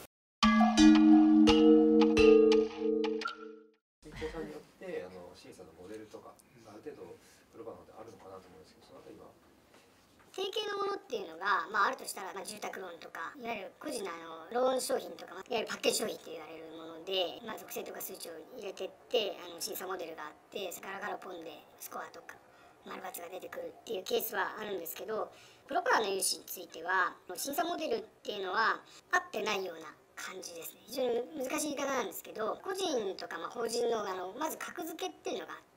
Speaker 4: 銀行さんによって審査のモデルとかある程度プロバのであるのかなと思うんですけど、そのあたりは
Speaker 3: 定型のものっていうのが、あるとしたら、住宅ローンとかいわゆる個人のローン商品とか、いわゆるパッケージ商品って言われるもので、属性とか数値を入れてって審査モデルがあって、ガラガラポンでスコアとか丸×が出てくるっていうケースはあるんですけど、プロパーの融資については審査モデルっていうのは合ってないような感じですね。非常に難しい言い方なんですけど、個人とか法人のまず格付けっていうのがあって、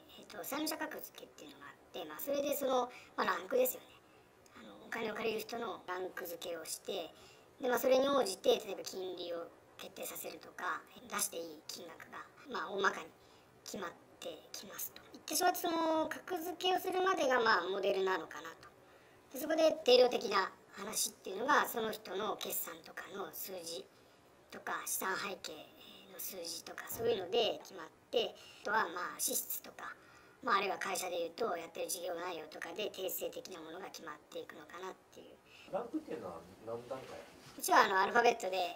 Speaker 3: 債務者格付けっていうのがあって、それでランクですよね。お金を借りる人のランク付けをして、で、それに応じて例えば金利を決定させるとか、出していい金額が大まかに決まってきますと。言ってしまって格付けをするまでがモデルなのかなと。でそこで定量的な話っていうのが、その人の決算とかの数字とか資産背景の数字とか、そういうので決まって、あとは支出とか、あるいは会社でいうとやってる事業内容とかで定性的なものが決まっていくのかなっていう。
Speaker 4: ランクっていうのは何段階？
Speaker 3: うちはアルファベットで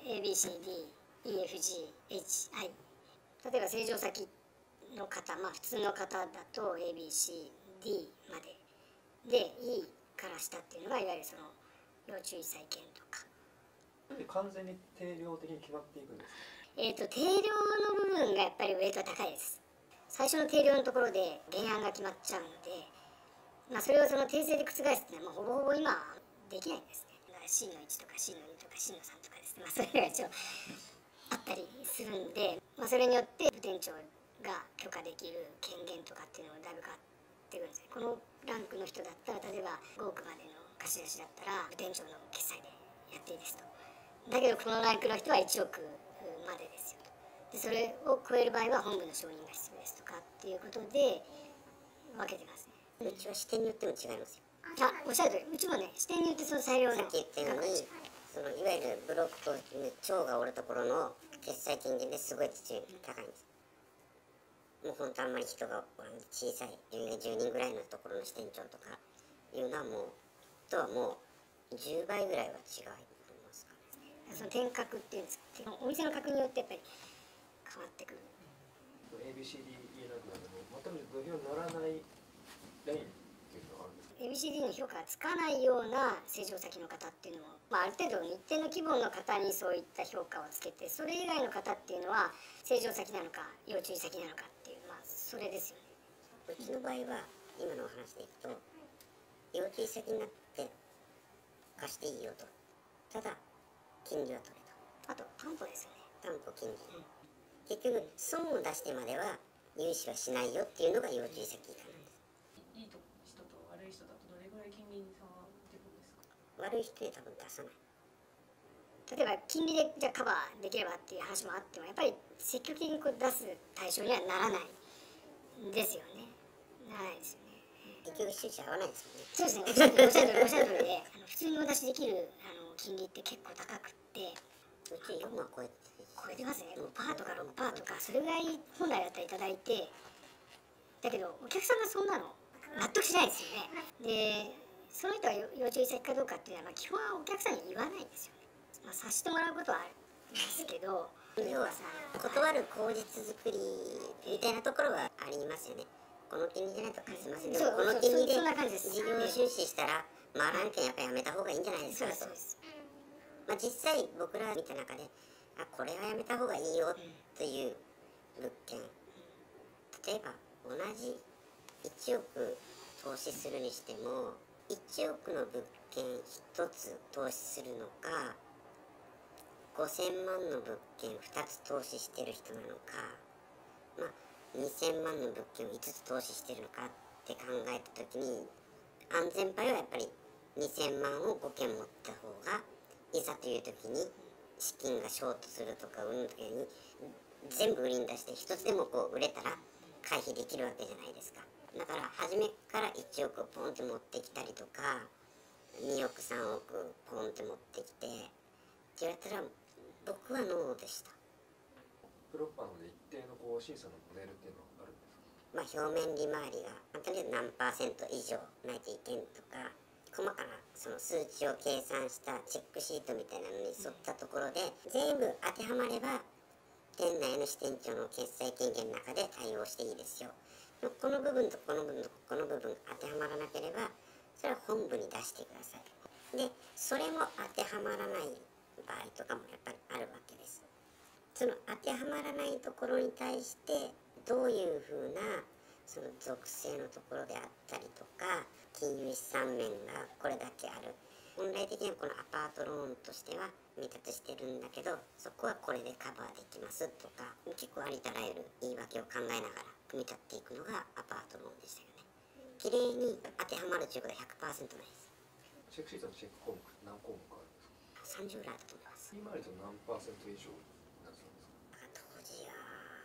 Speaker 3: ABCDEFGHI。例えば正常先の方、普通の方だと ABCD までで、E から下っていうのがいわゆる要注意債権とか。
Speaker 4: 完全に定量的に決まっていくんですか？
Speaker 3: 定量の部分がやっぱりウェイトは高いです。最初の定量のところで原案が決まっちゃうので、それを訂正で覆すっていうのはほぼほぼ今できないんですね。C の1とか C の2とか C の3とかですね、それが一応あったりするんで、それによって部店長が許可できる権限とかっていうのがだいぶ変わってくるんですね。このランクの人だったら、例えば5億までの貸し出しだったら店長の決済でやっていいですと。だけどこのランクの人は1億までですよと。でそれを超える場合は本部の承認が必要ですとかっていうことで分けてますね。
Speaker 5: うちは支店によっても違いますよ。
Speaker 3: おっしゃるとり、うちもね、支店によってその裁量の
Speaker 5: さっき言ったように、そのいわゆるブロックと蝶がおるところの決済金額ですごい高いんです。もう本当あんまり人が小さい10人ぐらいのところの支店長とかいうのはもうとはもう10倍ぐらいは違いますかね。
Speaker 3: その天格っていうんですか、お店の格によってやっぱり変わってくる。
Speaker 4: ABCD 言えなくなっても全く土俵に乗らないラインっていうのがあるんですか。
Speaker 3: ABCD の評価がつかないような成長先の方っていうのも、ある程度一定の規模の方にそういった評価をつけて、それ以外の方っていうのは成長先なのか要注意先なのかっていう、それですよね。
Speaker 5: うちの場合は今のお話でいくと要注意先になって貸していいよと、ただ金利は取れと、
Speaker 3: あと担保ですよね。
Speaker 5: 担保金利、結局損を出してまでは融資はしないよっていうのが要注意先以下なんです。
Speaker 2: いい人と悪い人だとどれぐらい金利に差が出るんですか？
Speaker 5: 悪い人に多分出さない。
Speaker 3: 例えば金利でじゃあカバーできればっていう話もあっても、やっぱり積極的にこう出す対象にはならないですよね。ならないですよね。
Speaker 5: 結局収支合わないですよね。
Speaker 3: そうですね、おっしゃる通りで、普通にお出しできる金利って結構高くって、
Speaker 5: うち4万超えて
Speaker 3: ますね。5%とか6%とか、それぐらい本来だったらいただいて、だけどお客さんがそんなの納得しないですよね。でその人が要注意先かどうかっていうのは、基本はお客さんに言わないんですよね。察してもらうことはあるんですけど、
Speaker 5: 要は断る口実作りみたいなところはありますよね。この金利じゃないと貸せません。でもこの金利で
Speaker 3: そんな感じです。
Speaker 5: 事業収支したら回らんけんやっぱやめた方がいいんじゃないですかと。実際僕ら見た中でこれはやめた方がいいよという物件、例えば同じ1億投資するにしても1億の物件1つ投資するのか5000万の物件2つ投資してる人なのか、2000万の物件を5つ投資してるのかって考えた時に、安全牌はやっぱり2000万を5件持った方がいざという時に資金がショートするとか時に全部売りに出して一つでもこう売れたら回避できるわけじゃないですか。だから初めから1億をポンって持ってきたりとか2億3億ポンって持ってきてって言われたら僕はノーでした。
Speaker 4: プロッパーので一定のこう審査のモデルっていうのはあるんですか。
Speaker 5: 表面利回りがとりあえず何%以上ないといけんとか細かなその数値を計算したチェックシートみたいなのに沿ったところで全部当てはまれば店内の支店長の決済権限の中で対応していいですよ。この部分とこの部分とこの部分当てはまらなければそれは本部に出してください。でそれも当てはまらない場合とかもやっぱりあるわけです。その当てはまらないところに対してどういうふうなその属性のところであったりとか金融資産面がこれだけある、本来的にはこのアパートローンとしては未達してるんだけどそこはこれでカバーできますとか、結構ありとあらゆる言い訳を考えながら組み立っていくのがアパートローンでしたよね。綺麗に当てはまるということは 100% ないです。
Speaker 4: チェックシートのチェック項目何項目あるんですか。
Speaker 5: 30ぐらいだと思います。
Speaker 4: 利回りと何パーセント以上なんですか。
Speaker 5: 当時は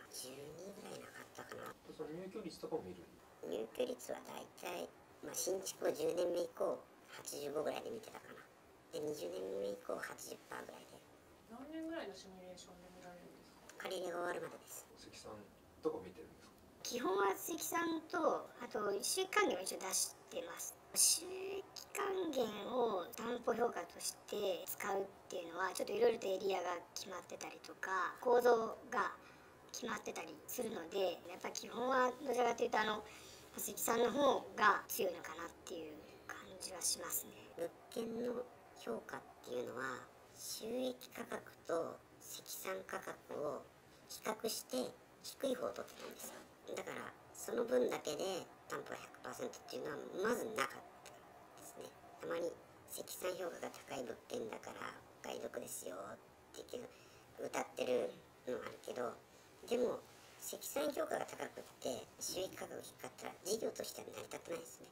Speaker 5: 12ぐらいなかったかな。
Speaker 4: その入居率とかも見る。
Speaker 5: 入居率はだいたい新築を10年目以降85ぐらいで見てたかな。で20年目以降 80% ぐらいで。
Speaker 2: 何年ぐらいのシミュレーションで見られるんですか？
Speaker 5: 借り入れが終わるまでです。
Speaker 4: 関さんどこ見てるんですか。
Speaker 3: 基本は関さんとあと収益還元を一応出してます。収益還元を担保評価として使うっていうのはちょっといろいろとエリアが決まってたりとか構造が決まってたりするので、やっぱり基本はどちらかというと関さんの方が強いのかなっていう感じはしますね。
Speaker 5: 物件の評価っていうのは収益価格と積算価格を比較して低い方を取ってたんですよ。だからその分だけで担保 100% っていうのはまずなかったですね。たまに積算評価が高い物件だからお買い得ですよって歌ってるのあるけど、でも積算評価が高くって収益価格が低かったら事業としては成り立ってないですね。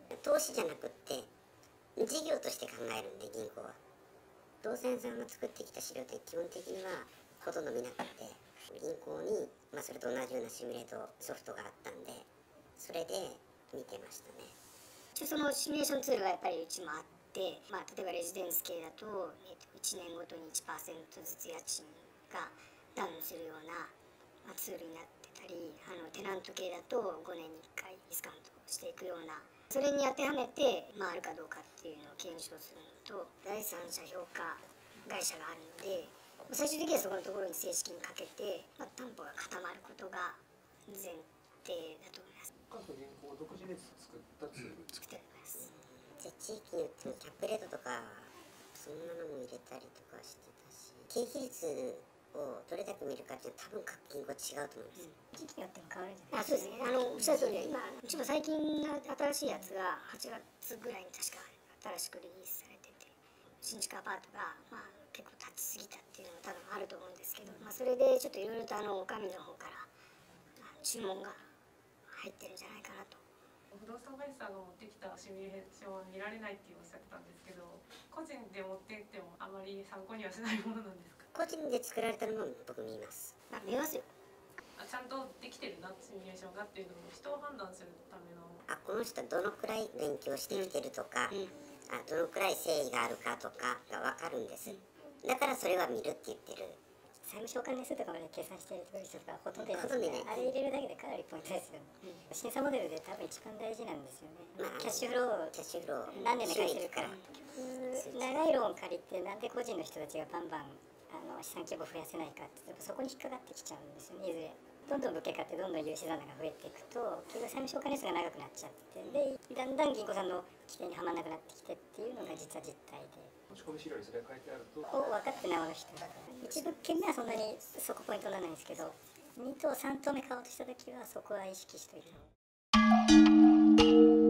Speaker 5: 投資じゃなくって事業として考えるんで、銀行は不動産屋さんが作ってきた資料って基本的にはほとんど見なくて、銀行に、それと同じようなシミュレートソフトがあったんで、それで見てましたね。
Speaker 3: そのシミュレーションツールがやっぱりうちもあって、例えばレジデンス系だと、1年ごとに 1% ずつ家賃がダウンするような、ツールになってたり、テナント系だと5年に1回ディスカウントしていくような、それに当てはめて、あるかどうかっていうのを検証するのと、第三者評価会社があるので、最終的にはそこのところに正式にかけて、担保が固まることが前提だと思います。
Speaker 4: 各銀行独自で作ったツール
Speaker 3: 作っております。
Speaker 5: じゃあ地域によってもキャップレートとかそんなのも入れたりとかしてたし、経費率をどれだけ見るかっていうのは多分各銀行違うと思います。
Speaker 1: 時期によっても変わるんじゃない？
Speaker 3: そうですね。おっしゃる通りで、今うちも最近新しいやつが8月ぐらいに確か新しくリリースされてて、新築アパートが結構立ちすぎたっていうのも多分あると思うんですけど、それでちょっといろいろとお上の方から注文が入ってるんじゃないかなと。
Speaker 2: 不動産会社さんが持ってきたシミュレーションは見られないっておっしゃってたんですけど、個人で持ってってもあまり参考にはしないものなんですか？
Speaker 5: 個人で作られたのも僕見ます。
Speaker 3: 見ますよ。
Speaker 2: ちゃんとできてるな、シミュレーションがっていうのを人を判断するための。
Speaker 5: この人はどのくらい勉強してきてるとか、どのくらい誠意があるかとかが分かるんです。だからそれは見るって言ってる。
Speaker 1: 債務償還年数とかまで計算している人とかほとんどいない
Speaker 5: ほとんどいない。
Speaker 1: あれ入れるだけでかなりポイントですよね。審査モデルで多分一番大事なんですよね。キャッシュフロー何年で返せるから。長いローン借りてなんで個人の人たちがバンバン資産規模増やせないかってそこに引っかかってきちゃうんですよね。いずれどんどん物件買ってどんどん融資残高が増えていくと結局債務償還年数が長くなっちゃってでだんだん銀行さんの規定にはまらなくなってきてっていうのが実は実態で。
Speaker 4: 持ち込み資料にそれが書いてあると
Speaker 1: 分かってない人1物件目はそんなにそこポイントにならないんですけど2棟3棟目買おうとした時はそこは意識しといた方が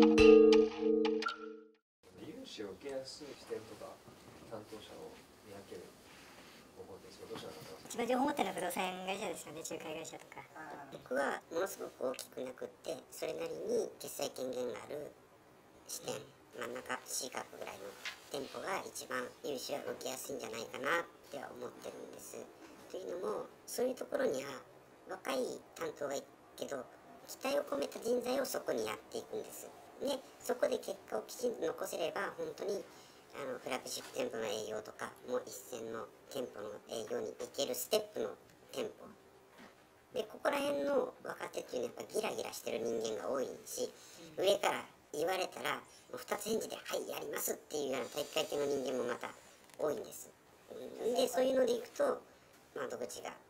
Speaker 4: 融資を受けやすい視点とか担当者を見分ける方法ですがどうしたらいいですか？
Speaker 1: 一番情報持ってるのは不動産会社ですよね。仲介会社とか
Speaker 5: 僕はものすごく大きくなくってそれなりに決済権限がある支店、真ん中 C 角ぐらいの店舗が一番融資は受けやすいんじゃないかなっては思ってるんです。というのもそういうところには若い担当がいるけど期待を込めた人材をそこにやっていくんです。でそこで結果をきちんと残せれば本当にフラッグシップ店舗の営業とかもう一線の店舗の営業に行けるステップの店舗でここら辺の若手っていうのはやっぱギラギラしてる人間が多いし上から言われたらもう2つ返事で「はいやります」っていうような体育会系の人間もまた多いんです。でそういうのでいくと窓口が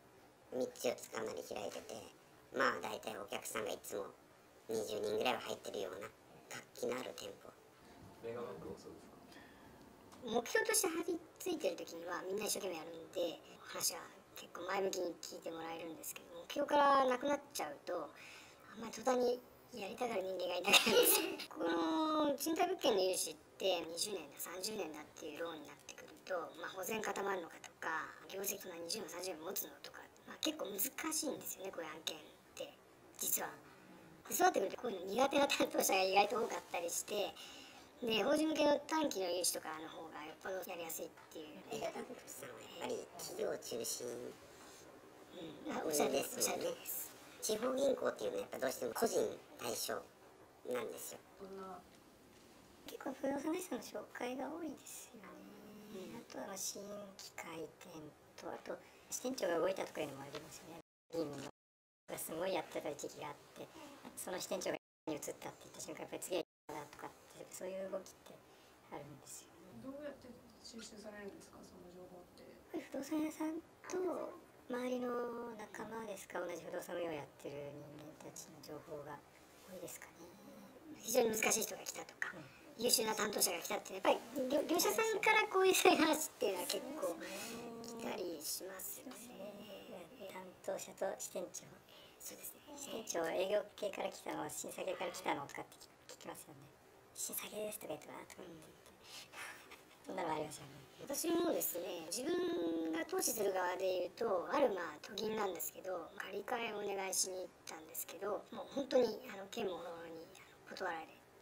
Speaker 5: 3つ4つかなり開いてて大体お客さんがいつも20人ぐらいは入ってるような活気のある店舗。
Speaker 4: メガバンクもそうですか？
Speaker 3: 目標として張り付いてる時にはみんな一生懸命やるんで話は結構前向きに聞いてもらえるんですけど目標からなくなっちゃうとあんまり途端にやりたがる人間がいなくなるんですよ。この賃貸物件の融資って20年だ30年だっていうローンになってくると、保全固まるのかとか業績が20年30年持つのとか、結構難しいんですよねこういう案件って実は。そうなってくるとこういうの苦手な担当者が意外と多かったりしてで法人向けの短期の融資とかの方がよっぽどやりやすいっていう。
Speaker 5: メガバンクさんはやっぱり企業中心
Speaker 3: おっしゃる
Speaker 5: ですよね。地方銀行っていうのはやっぱどうしても個人対象なんですよ。
Speaker 1: 結構不動産会社の紹介が多いですよね。あとは新規開店とあと支店長が動いたとかいうのもありますよね。議員がすごいやってた時期があってその支店長がに移ったって言った瞬間やっぱり次はだとかってそういう動きってあるんですよね。
Speaker 2: どうやって収集されるんですかその情報って。
Speaker 1: 不動産屋さんと周りの仲間ですか同じ不動産運用やってる人間たちの情報が多いですかね。
Speaker 3: 非常に難しい人が来たとか、優秀な担当者が来たってやっぱり業者さんからこういう話っていうのは結構来たりしますよね。
Speaker 1: 担当者と支店長。
Speaker 3: そうですね。
Speaker 1: 支店長営業系から来たの審査系から来たのとかって聞きますよね。審査系ですとか言ってわーとか言ってそんなのありますよね。
Speaker 3: 私もですね自分が投資する側でいうとある都銀なんですけど借り換えをお願いしに行ったんですけどもう本当に剣もに断られて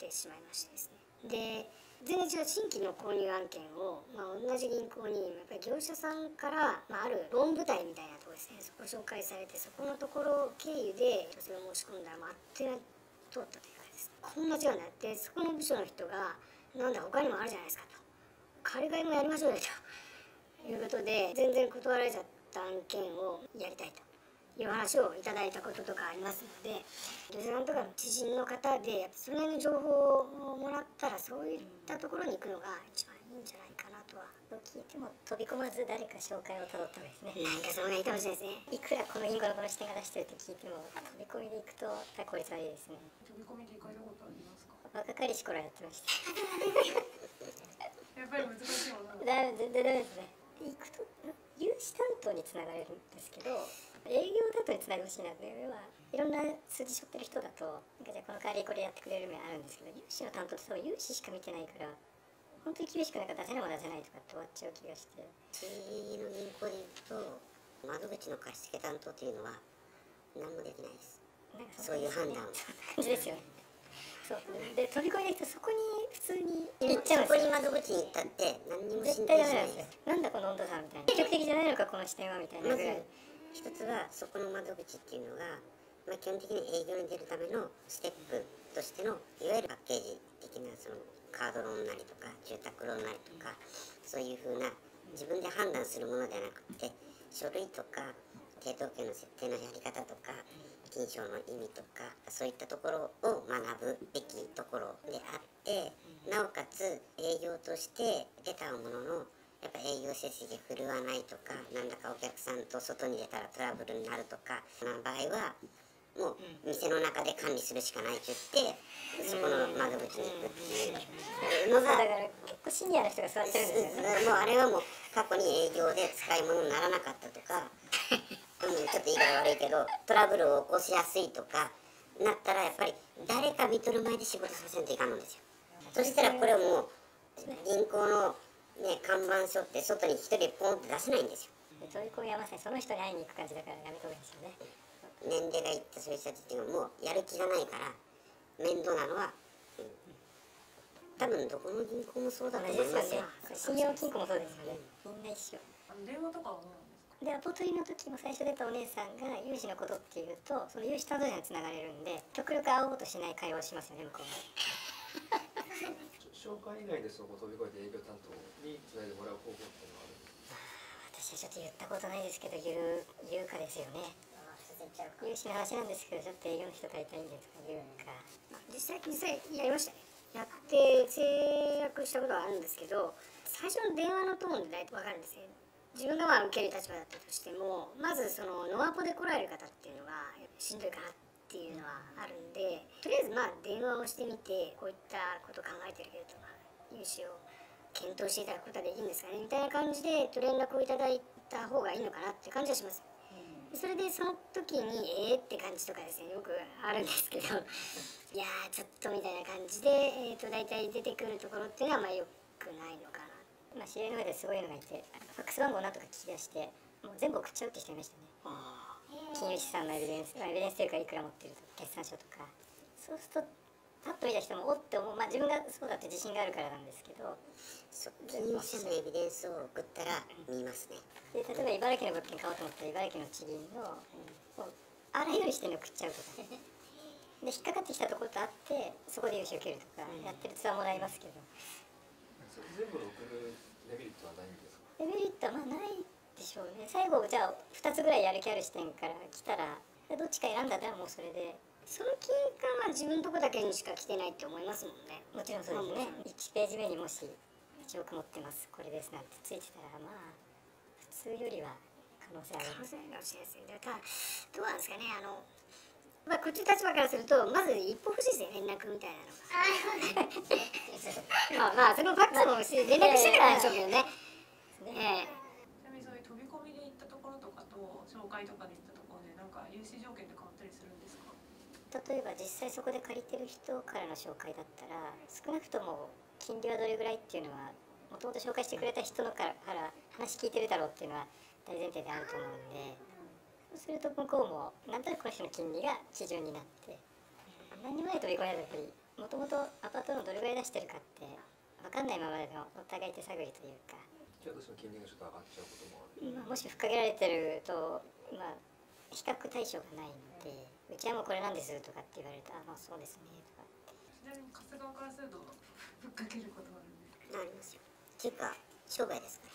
Speaker 3: ってしまいましてですね。で全然違う新規の購入案件を、同じ銀行にやっぱり業者さんから、あるローン部隊みたいなところですね、そこを紹介されて、そこのところ経由でそれを申し込んだら、あっという間に通ったというかです、こんな違うんだって、そこの部署の人がなんだ他にもあるじゃないですかと、借り換えもやりましょうよということで、全然断られちゃった案件をやりたいという話をいただいたこととかありますので、業者さんとか知人の方でそれなりの情報をもらったら、そういったところに行くのが一番いいんじゃないかなとは。
Speaker 1: 聞いても飛び込まず誰か紹介をたどったんですね。
Speaker 3: なんかそれがいいかもしれないですね。
Speaker 1: いくらこの銀行のこの支店が出してるって聞いても飛び込みで行くと効率悪いですね。
Speaker 2: 飛び込みで行かれたことありますか？
Speaker 1: 若かりし頃やってました。
Speaker 2: やっぱり難しいもの
Speaker 1: 全然ダメですね。行くと融資担当につながれるんですけど、営業担当につないでほしいなっていうのは、いろんな数字背負ってる人だとじゃあこの代わりこれやってくれる面あるんですけど、融資の担当って多分融資しか見てないから、本当に厳しくなんか出せないも出せないとかって終わっちゃう気がして。
Speaker 5: うちの銀行でいうと窓口の貸付担当というのは何もできないです。
Speaker 1: なんか
Speaker 5: そういう判断を
Speaker 1: そんな感じですよね。そうで飛び込みで行くとそこに普通に行っちゃうん
Speaker 5: そこ
Speaker 1: ですよ。
Speaker 5: に窓口に行ったって何にも進
Speaker 1: 絶対
Speaker 5: 展し
Speaker 1: ダメ
Speaker 5: な
Speaker 1: なん
Speaker 5: いです。
Speaker 1: ですよ。なんだこの温度差みたいな。積極的じゃないのかこの視点はみたいな
Speaker 5: まず
Speaker 1: ぐらい。
Speaker 5: 一つはそこの窓口っていうのが、基本的に営業に出るためのステップとしてのいわゆるパッケージ的なそのカードローンなりとか住宅ローンなりとか、そういうふうな自分で判断するものではなくて、書類とか抵当権の設定のやり方とか金賞の意味とか、そういったところを学ぶべきところであって、なおかつ営業として出たもののやっぱ営業成績振るわないとか、何らかお客さんと外に出たらトラブルになるとかその場合はもう店の中で管理するしかないと言って、そこの窓口に行くっていうのが、
Speaker 1: だから結構シニアの人が座ってるんですよね。
Speaker 5: もうあれはもう過去に営業で使い物にならなかったとかちょっと言い方悪いけどトラブルを起こしやすいとかなったら、やっぱり誰か見とる前で仕事させんといかんのですよ。そしたらこれをもう銀行の、看板書って外に一人でポンって出せないんですよ。
Speaker 1: 飛び込みはまさにその人に会いに行く感じだからやめた方がいいですよね。
Speaker 5: 年齢がいったそういう人たちっていうのはもうやる気がないから面倒なのは、多分どこの銀行もそうだと思いますよ。
Speaker 1: 信用金庫もそうですよね。みんな一緒。
Speaker 2: 電話とかはどうなんですか？
Speaker 1: でアポ取りの時も最初出たお姉さんが融資のことっていうと、その融資担当者につながれるんで、極力会おうとしない会話をしますよね、向こうも。
Speaker 4: 紹介以外でそこ飛び越えて営業担当につないでもらう方法っていうのはあるんですか？
Speaker 1: 私はちょっと言ったことないですけど、言うかですよね。融資の話なんですけど、ちょっと営業の人借りたいんですか、言うか。
Speaker 3: 実際やりましたね。やって制約したことはあるんですけど、最初の電話のトーンで大体分かるんですね。自分が受ける立場だったとしても、まずそのノアポで来られる方っていうのがしんどいかなっていうのはあるんで、とりあえず電話をしてみて、こういったこと考えてるけどとか、融資を検討していただくことはできるんですかねみたいな感じで連絡をいただいた方がいいのかなって感じはします。それでその時にって感じとかですね、よくあるんですけどいやーちょっとみたいな感じで、大体出てくるところっていうのは良くないのかな。
Speaker 1: 知り合いの上ですごいのがいて、ファックス番号なんとか聞き出してもう全部送っちゃうって人いましたね。金融資産のエビデンスというかいくら持ってるとか決算書とか。そうするとパッと見た人もおって思う、自分がそうだって自信があるからなんですけど、
Speaker 5: 金融資産のエビデンスを送ったら見ますね。
Speaker 1: で例えば茨城の物件買おうと思ったら茨城の地銀のもうあらゆる視点で送っちゃうとかで引っかかってきたところとあってそこで融資を受けるとかやってるツアーもらいますけど、
Speaker 4: それ全部で送るデメリットはないんですか？
Speaker 1: デメリットはないでしょうね。最後じゃあ2つぐらいやる気ある視点から来たらどっちか選んだらもうそれで。
Speaker 3: その金額は自分のとこだけにしか来てないって思いますもんね。
Speaker 1: もちろんそうですね。1ページ目にもし1億持ってますこれですなんてついてたら普通よりは可能性ある。
Speaker 3: 可能性あるかもしれないですね。ただどうなんですかね、こっちの立場からするとまず一歩欲しいですよ、連絡みたいなのがそのファックスも欲しい、連絡してからなんでしょうけどね。
Speaker 2: ちなみにそういう飛び込みで行ったところとかと紹介とかで行ったところでなんか融資条件って変わったりするんですか？
Speaker 1: 例えば実際そこで借りてる人からの紹介だったら少なくとも金利はどれぐらいっていうのはもともと紹介してくれた人のから話聞いてるだろうっていうのは大前提であると思うんで、そうすると向こうもなんとなくこの人の金利が基準になって、何にもない飛び込みだとやっぱりもともとアパートのどれぐらい出してるかって分かんないままでのお互い手探りというか、
Speaker 4: じゃあどうしても金利がちょっと上がっちゃうこともある。
Speaker 1: まあ、もしふっかけられてると、まあ、比較対象がないので、うちはもうこれなんですとかって言われたら、まあそうですねとか。
Speaker 2: ちなみに貸す側からするとふっかけることはあるんですか？
Speaker 5: ありますよ。っていうか商売ですから、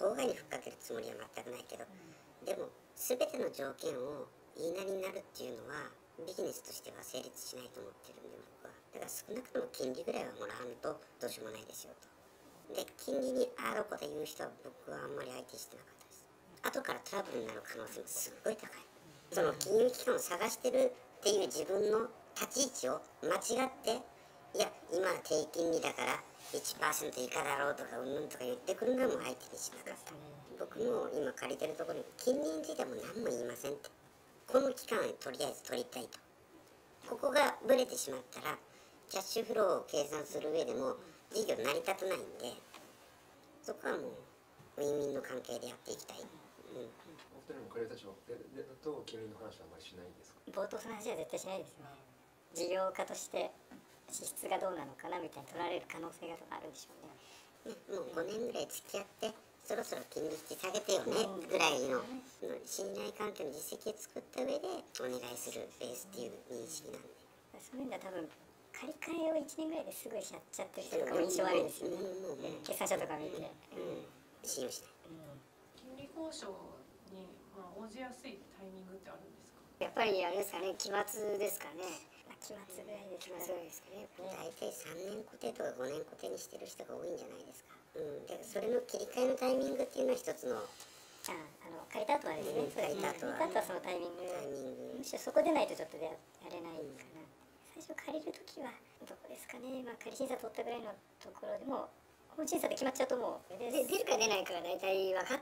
Speaker 5: 法外にふっかけるつもりは全くないけど、でも全ての条件を言いなりになるっていうのはビジネスとしては成立しないと思ってるんで、僕は。だから少なくとも金利ぐらいはもらわんとどうしようもないですよと。で、金利にああどこで言う人は僕はあんまり相手してなかったです。後からトラブルになる可能性もすっごい高い。その金融機関を探してるっていう自分の立ち位置を間違って、いや今低金利だから1% 以下だろうとかうんぬんとか言ってくるのも相手にしなかった。僕も今借りてるところに金利についても何も言いませんって、この期間とりあえず取りたいと。ここがブレてしまったらキャッシュフローを計算する上でも事業成り立たないんで、そこはもうウィンウィンの関係でやっていきたい。
Speaker 4: お二人も借りる立場でだと金利の話はあんまりしないんですか？
Speaker 1: 冒頭その話は絶対しないですね。事業家として支出がどうなのかなみたいに取られる可能性があるんでしょうね。
Speaker 5: もう5年ぐらい付き合ってそろそろ金利引き下げてよねぐらいの信頼関係の実績を作った上でお願いするベースっていう認識なんで、
Speaker 1: そういうのは多分借り換えを1年ぐらいですぐしちゃってる人とかも印象悪いですよね。決算書とか見て、
Speaker 5: 信用しない。
Speaker 2: 金利交渉に、応じやすいタイミングってあるんですか？
Speaker 3: やっぱりあれですかね、期末ですかね。
Speaker 1: 期末ぐらいです
Speaker 3: 期末ぐらいですかね。
Speaker 5: 大体3年固定とか5年固定にしてる人が多いんじゃないですか。だからそれの切り替えのタイミングっていうのは一つの
Speaker 1: 借りた後はですね、
Speaker 5: 借りた後は
Speaker 1: そのタイミング、
Speaker 5: タイミング。
Speaker 1: むしろそこでないとちょっとやれないかな。最初借りるときはどこですかね、仮審査取ったぐらいのところでも本審査で決まっちゃうともう
Speaker 3: で出るか出ないかが大体分かって、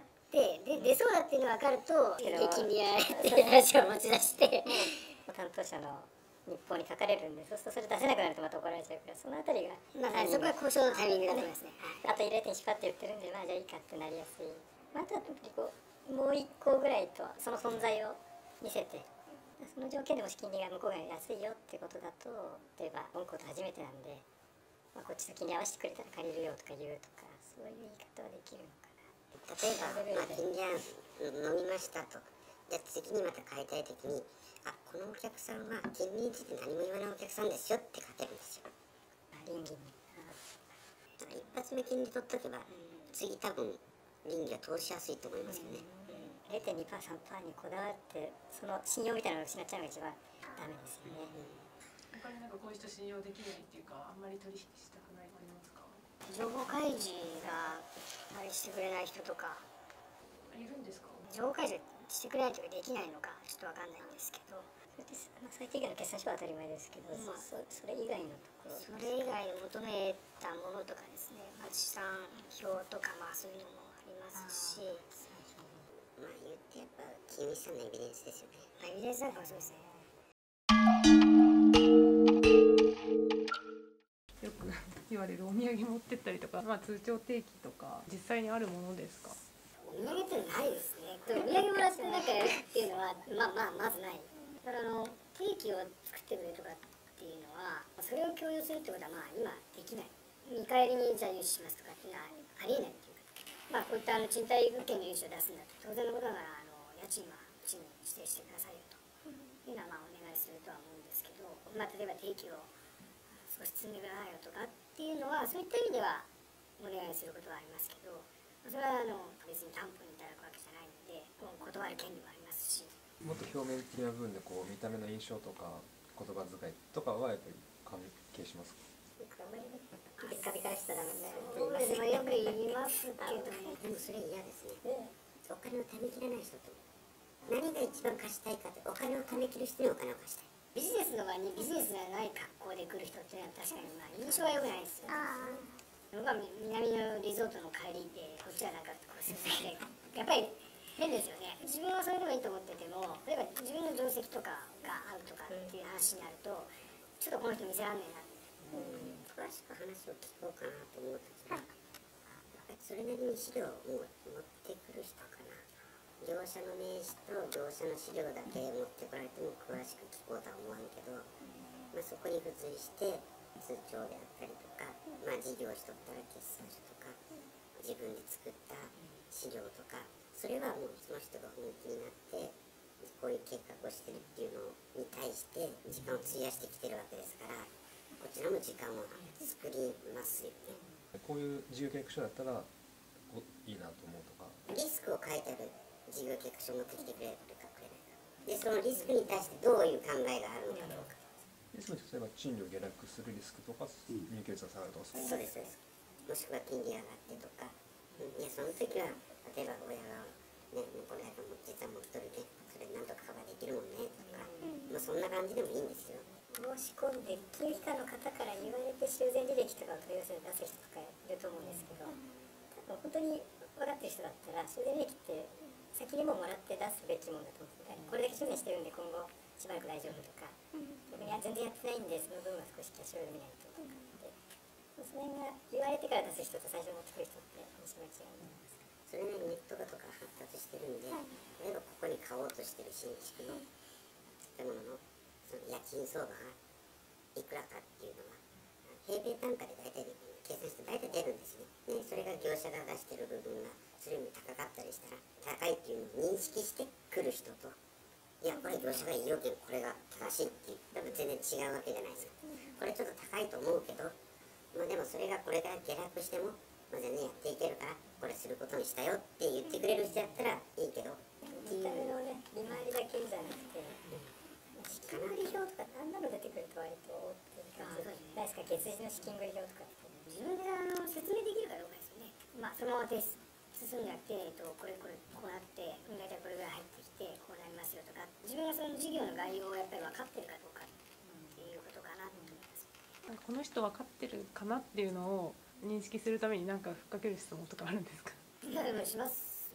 Speaker 3: で出そうだっていうのが分かると金利やっていう話を持ち出して
Speaker 1: 担当者の日報に書かれるんで、そうするとそれ出せなくなるとまた怒られちゃうから、そのあたりが
Speaker 3: そこは交渉のタイミングだと思いますね。
Speaker 1: あと入れてしかって言ってるんで、まあじゃあいいかってなりやすい。またもう一個ぐらいとその存在を見せて、その条件でも金利が向こうが安いよってことだと、例えば本校と初めてなんで、こっちと金利合わせてくれたら借りるよとか言うとか、そういう言い方はできるのかな。
Speaker 5: 例えば、金利は飲みましたと。じゃあ次にまた買いたいときに、このお客さんは金利について何も言わないお客さんですよって書けるんですよ。
Speaker 1: 倫理に。
Speaker 5: 一発目金利取っとけば、次多分倫理は通しやすいと思いますよね。
Speaker 1: 0.2%、3%にこだわって、その信用みたいなのを失っちゃうのが一番ダメですよね。
Speaker 2: 他にこういう人信用できないっていうか、あんまり取引したくないのありますか？
Speaker 3: 情報開示があれしてくれない人とか、
Speaker 2: いるんですか？
Speaker 3: 情報開示してくれないとかできないのかちょっと分かんないんですけど、
Speaker 1: 最低限の決算書は当たり前ですけど、それ以外のところ、
Speaker 3: それ以外で求めたものとかですね、資産表とかそういうのもありますし、
Speaker 5: 言ってやっぱ金融資産のエビデンスですよね。
Speaker 3: エビデンスなんかはそうですね。
Speaker 2: よく言われるお土産持ってったりとか、通帳定期とか実際にあるものですか？
Speaker 3: お土産ってないですね。お土産もらってなんかやるっていうのはまずない。だから定期を作ってくれとかっていうのは、それを共有するってことは今できない。見返りにじゃあ融資しますとかっていうのはありえないっていうか、こういった賃貸物件の融資を出すんだと当然のことながら家賃はうちに指定してくださいよというのはお願いするとは思うんですけど、例えば定期を少し積んでくださいよとかっていうのはそういった意味ではお願いすることはありますけど、それは別に担保にいただくわけじゃないので断る権利もありますし。
Speaker 4: もっと表面的な部分で見た目の印象とか言葉遣いとかはやっぱり関係しますか？
Speaker 1: ピカピカしたらダメ
Speaker 3: そうですね、よく言いますけどね。
Speaker 5: でもそれ嫌ですね。お金を貯めきれない人と何が一番貸したいかって、お金を貯めきる人にお金を貸したい。
Speaker 3: ビジネスの場にビジネスがない格好で来る人っていうのは確かに印象は良くないですよ。僕は南のリゾートの帰りでこっちはなんかこうするんで、やっぱり変ですよね。自分はそれでもいいと思ってても、例えば自分の定石とかが合うとかっていう話になると、ちょっとこの人見せらんねえな。
Speaker 5: 詳しく話を聞こうかなと思ったら、それなりに資料を持ってくる人かな。業者の名刺と業者の資料だけ持ってこられても詳しく聞こうとは思わんけど、そこに付随して通帳であったりとか、事業しとったら決算書とか自分で作った資料とか、それはもうその人が本気になってこういう計画をしてるっていうのに対して時間を費やしてきてるわけですから、こちらも時間を作りますよね。
Speaker 4: こういう事業計画書だったらいいなと思うとか、
Speaker 5: リスクを書いてある事業計画書を持ってきてくれるかくれないかで、そのリスクに対してどういう考えがあるのかどうか。
Speaker 4: 例えば賃料下落するリスクとか、入居率が下がるとか、
Speaker 5: そうですそうです。もしくは金利上がってとか、いやその時は例えば親がね、この間も実は持っとるね、それなんとかカバーできるもんねとか、そんな感じでもいいんですよ。
Speaker 1: 申し込んで金融機関の方から言われて修繕履歴とかを問い合わせて出す人とかいると思うんですけど、多分本当に分かってる人だったら修繕履歴って先にももらって出すべきものだと思うんですよ。これだけ修繕してるんで今後しばらく大丈夫とか、逆に全然やってないんでその分は少しキャッシュフローで見ないととかって、その辺が言われてから出す人と最初持ってくる人って話が違うんです。
Speaker 5: それなりにネットとか発達してるんで、例えばここに買おうとしてる新築の建物のその家賃相場がいくらかっていうのは平米単価で大体計算して大体出るんですね。でそれが業者が出してる部分がそれより高かったりしたら、高いっていうのを認識してくる人と、いやこれ業者がいいよけどこれが正しいっていう、多分全然違うわけじゃないですか。これちょっと高いと思うけど、でもそれがこれから下落しても、全然やっていけるからこれすることにしたよって言ってくれる人やったらいいけど、
Speaker 1: 見た目のね、利回りだけじゃなくて、資金繰り表とかあんなの出てくると割とっていう感じないですか、月次の資金繰り表とかって。
Speaker 3: 自分で説明できるかどうかですよね。そのまま進んでなくて、これこうなって大体これぐらい入ってきてこうなりますよとか、自分がその事業の概要をやっぱり分かってるかどうかっていうことかなと思います。
Speaker 2: なんかこの人分かってるかなっていうのを認識するために何かふっかける質問とかあるんですか？
Speaker 3: いやでもします。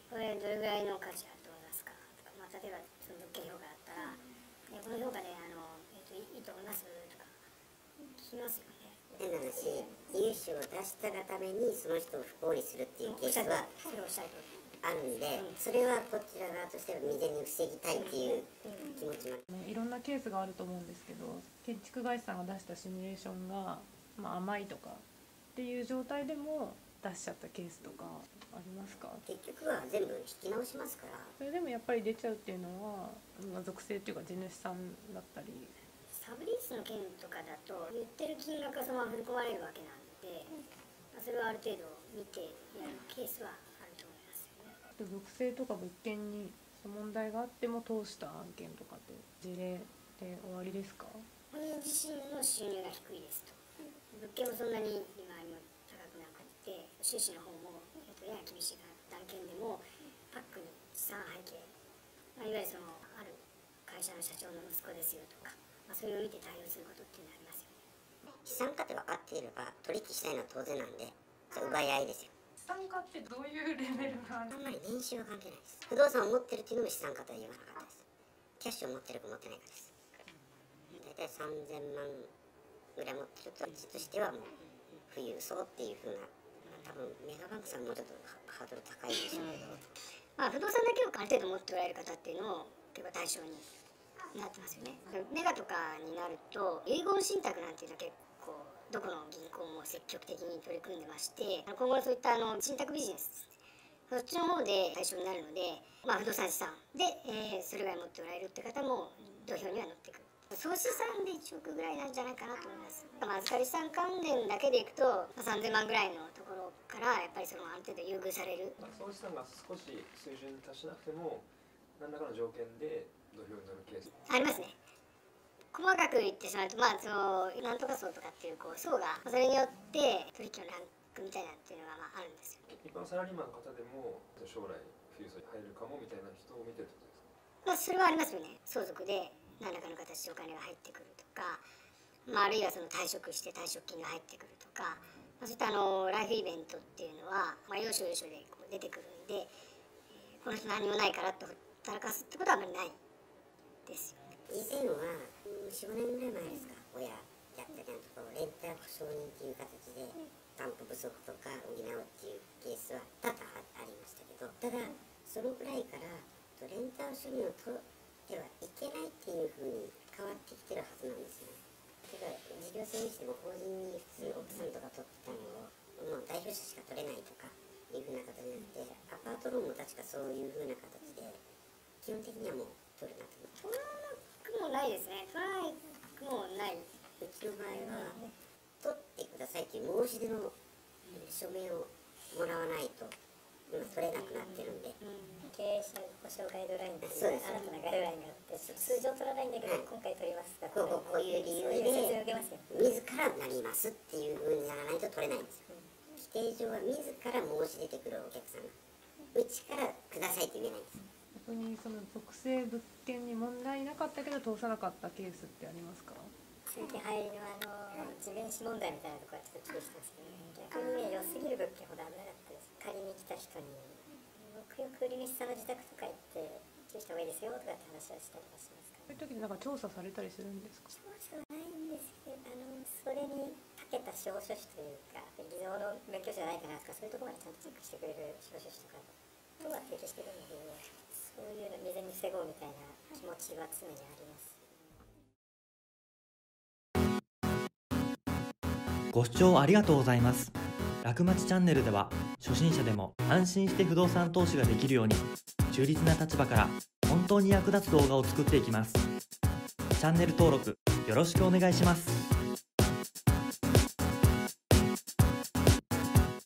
Speaker 3: これどれぐらいの価値あると思いますかとか、例えばその物件評価だったら、この評価でいいと思いますとか聞きますよね。
Speaker 5: 変な話、融資を出したがためにその人を不幸にするっていうケースは
Speaker 3: それをおっしゃる通り。
Speaker 5: あるんで、それはこちら側としては未然に防ぎたいっていう気持ちもある。
Speaker 2: いろんなケースがあると思うんですけど、建築会社さんが出したシミュレーションが、甘いとかっていう状態でも出しちゃったケースとかありますか？
Speaker 5: 結局は全部引き直しますから。
Speaker 2: それでもやっぱり出ちゃうっていうのは、属性っていうか地主さんだったり。
Speaker 3: サブリースの件とかだと言ってる金額がそのまま振り込まれるわけなんで、それをある程度見てやるケースはあると思いますよね。
Speaker 2: 属性とか物件に問題があっても通した案件とかって事例で終わりですか？
Speaker 3: 本人自身の収入が低いですと、物件もそんなに利回りも高くなくて、収支の方もやや厳しい案件でもパックに資産背景、いわゆるある会社の社長の息子ですよとか、それを見て対応することっていうのはありますよね。
Speaker 5: 資産家って分かっていれば取引したいのは当然なんで、奪い合いですよ。
Speaker 2: 資産家ってどういうレベルがある？
Speaker 5: あんまり年収は関係ないです。不動産を持ってるっていうのも資産家とは言わなかったです。キャッシュを持ってるか持ってないかです。大体3000万ぐらい持ってると、うちとしてはもう富裕層っていう風な、多分メガバンクさんもうちょっとハードル高いんでしょうけど、
Speaker 3: 不動産だけをある程度持っておられる方っていうのを結構対象になってますよね。メガとかになると遺言信託なんていうのは結構どこの銀行も積極的に取り組んでまして、今後そういった信託ビジネス、そっちの方で対象になるので、不動産資産で、それぐらい持っておられるって方も土俵には乗ってくる。総資産で1億ぐらいなんじゃないかなと思います。預かり資産関連だけでいくと3000万ぐらいのところからやっぱりある程度優遇される。
Speaker 4: 総資産が少し水準に達しなくても何らかの条件で土俵に乗るケース
Speaker 3: ありますね。細かく言ってしまうと、なんとか層とかっていう層が、それによって取引のランクみたいなっていうのがあるんですよ。
Speaker 4: 一般サラリーマンの方でも将来富裕層に入るかもみたいな人を見てるってことですか？
Speaker 3: それはありますよね。相続で何らかの形でお金が入ってくるとか、あるいは退職して退職金が入ってくるとか、そういったライフイベントっていうのは、要所要所で出てくるんで、この人何もないからとほったらかすってことはあんまりないですよね。
Speaker 5: 以前は4、5年ぐらい前ですか、親やったりなんとかレンタル保証人っていう形で担保不足とか補うっていうケースは多々ありましたけど、ただそのぐらいからレンタル保証人を取ってはいけないっていうふうに変わってきてるはずなんですね。 てか事業所にしても法人に普通奥さんとか取ってたのをもう代表者しか取れないとかいうふうな形になって、アパートローンも確かそういうふうな形で基本的にはもう取るなと。
Speaker 3: 取らなくもないですね。取らなくもない。
Speaker 5: うちの場合は取ってくださいという申し出の署名をもらわないと今取れなくなってるんで、
Speaker 1: 経営者保証ガイドラインっていう
Speaker 5: そうです
Speaker 1: 新たなガイドラインがあって、通常取らないんだけど今回取りますだったら
Speaker 5: こういう理由
Speaker 1: そういう説明を
Speaker 5: で
Speaker 1: 受けますよ。
Speaker 5: 自らなりますっていうふうにならないと取れないんですよ。規定上は自ら申し出てくるお客さんがうちからくださいって言えないんです。
Speaker 2: 逆にその属性物件に問題なかったけど通さなかったケースってありますか？
Speaker 1: 最近入りの地面師問題みたいなところはちょっと注意してますけどね。逆にね、良すぎる物件ほど危なかったです。借りに来た人に僕よく売り主さんの自宅とか行って注意した方がいいですよとかって話をしたりはしますから。
Speaker 2: そういう時になんか調査されたりするんですか？
Speaker 1: 調査はないんですけど、それに長けた証書士というか偽造の免許証じゃないかなとか、そういうところまでちゃんとチェックしてくれる証書士とかとは提携してるので、そういうの未然に防ごうみたいな気持ちは常にあります。
Speaker 6: ご視聴ありがとうございます。楽町チャンネルでは初心者でも安心して不動産投資ができるように中立な立場から本当に役立つ動画を作っていきます。チャンネル登録よろしくお願いします。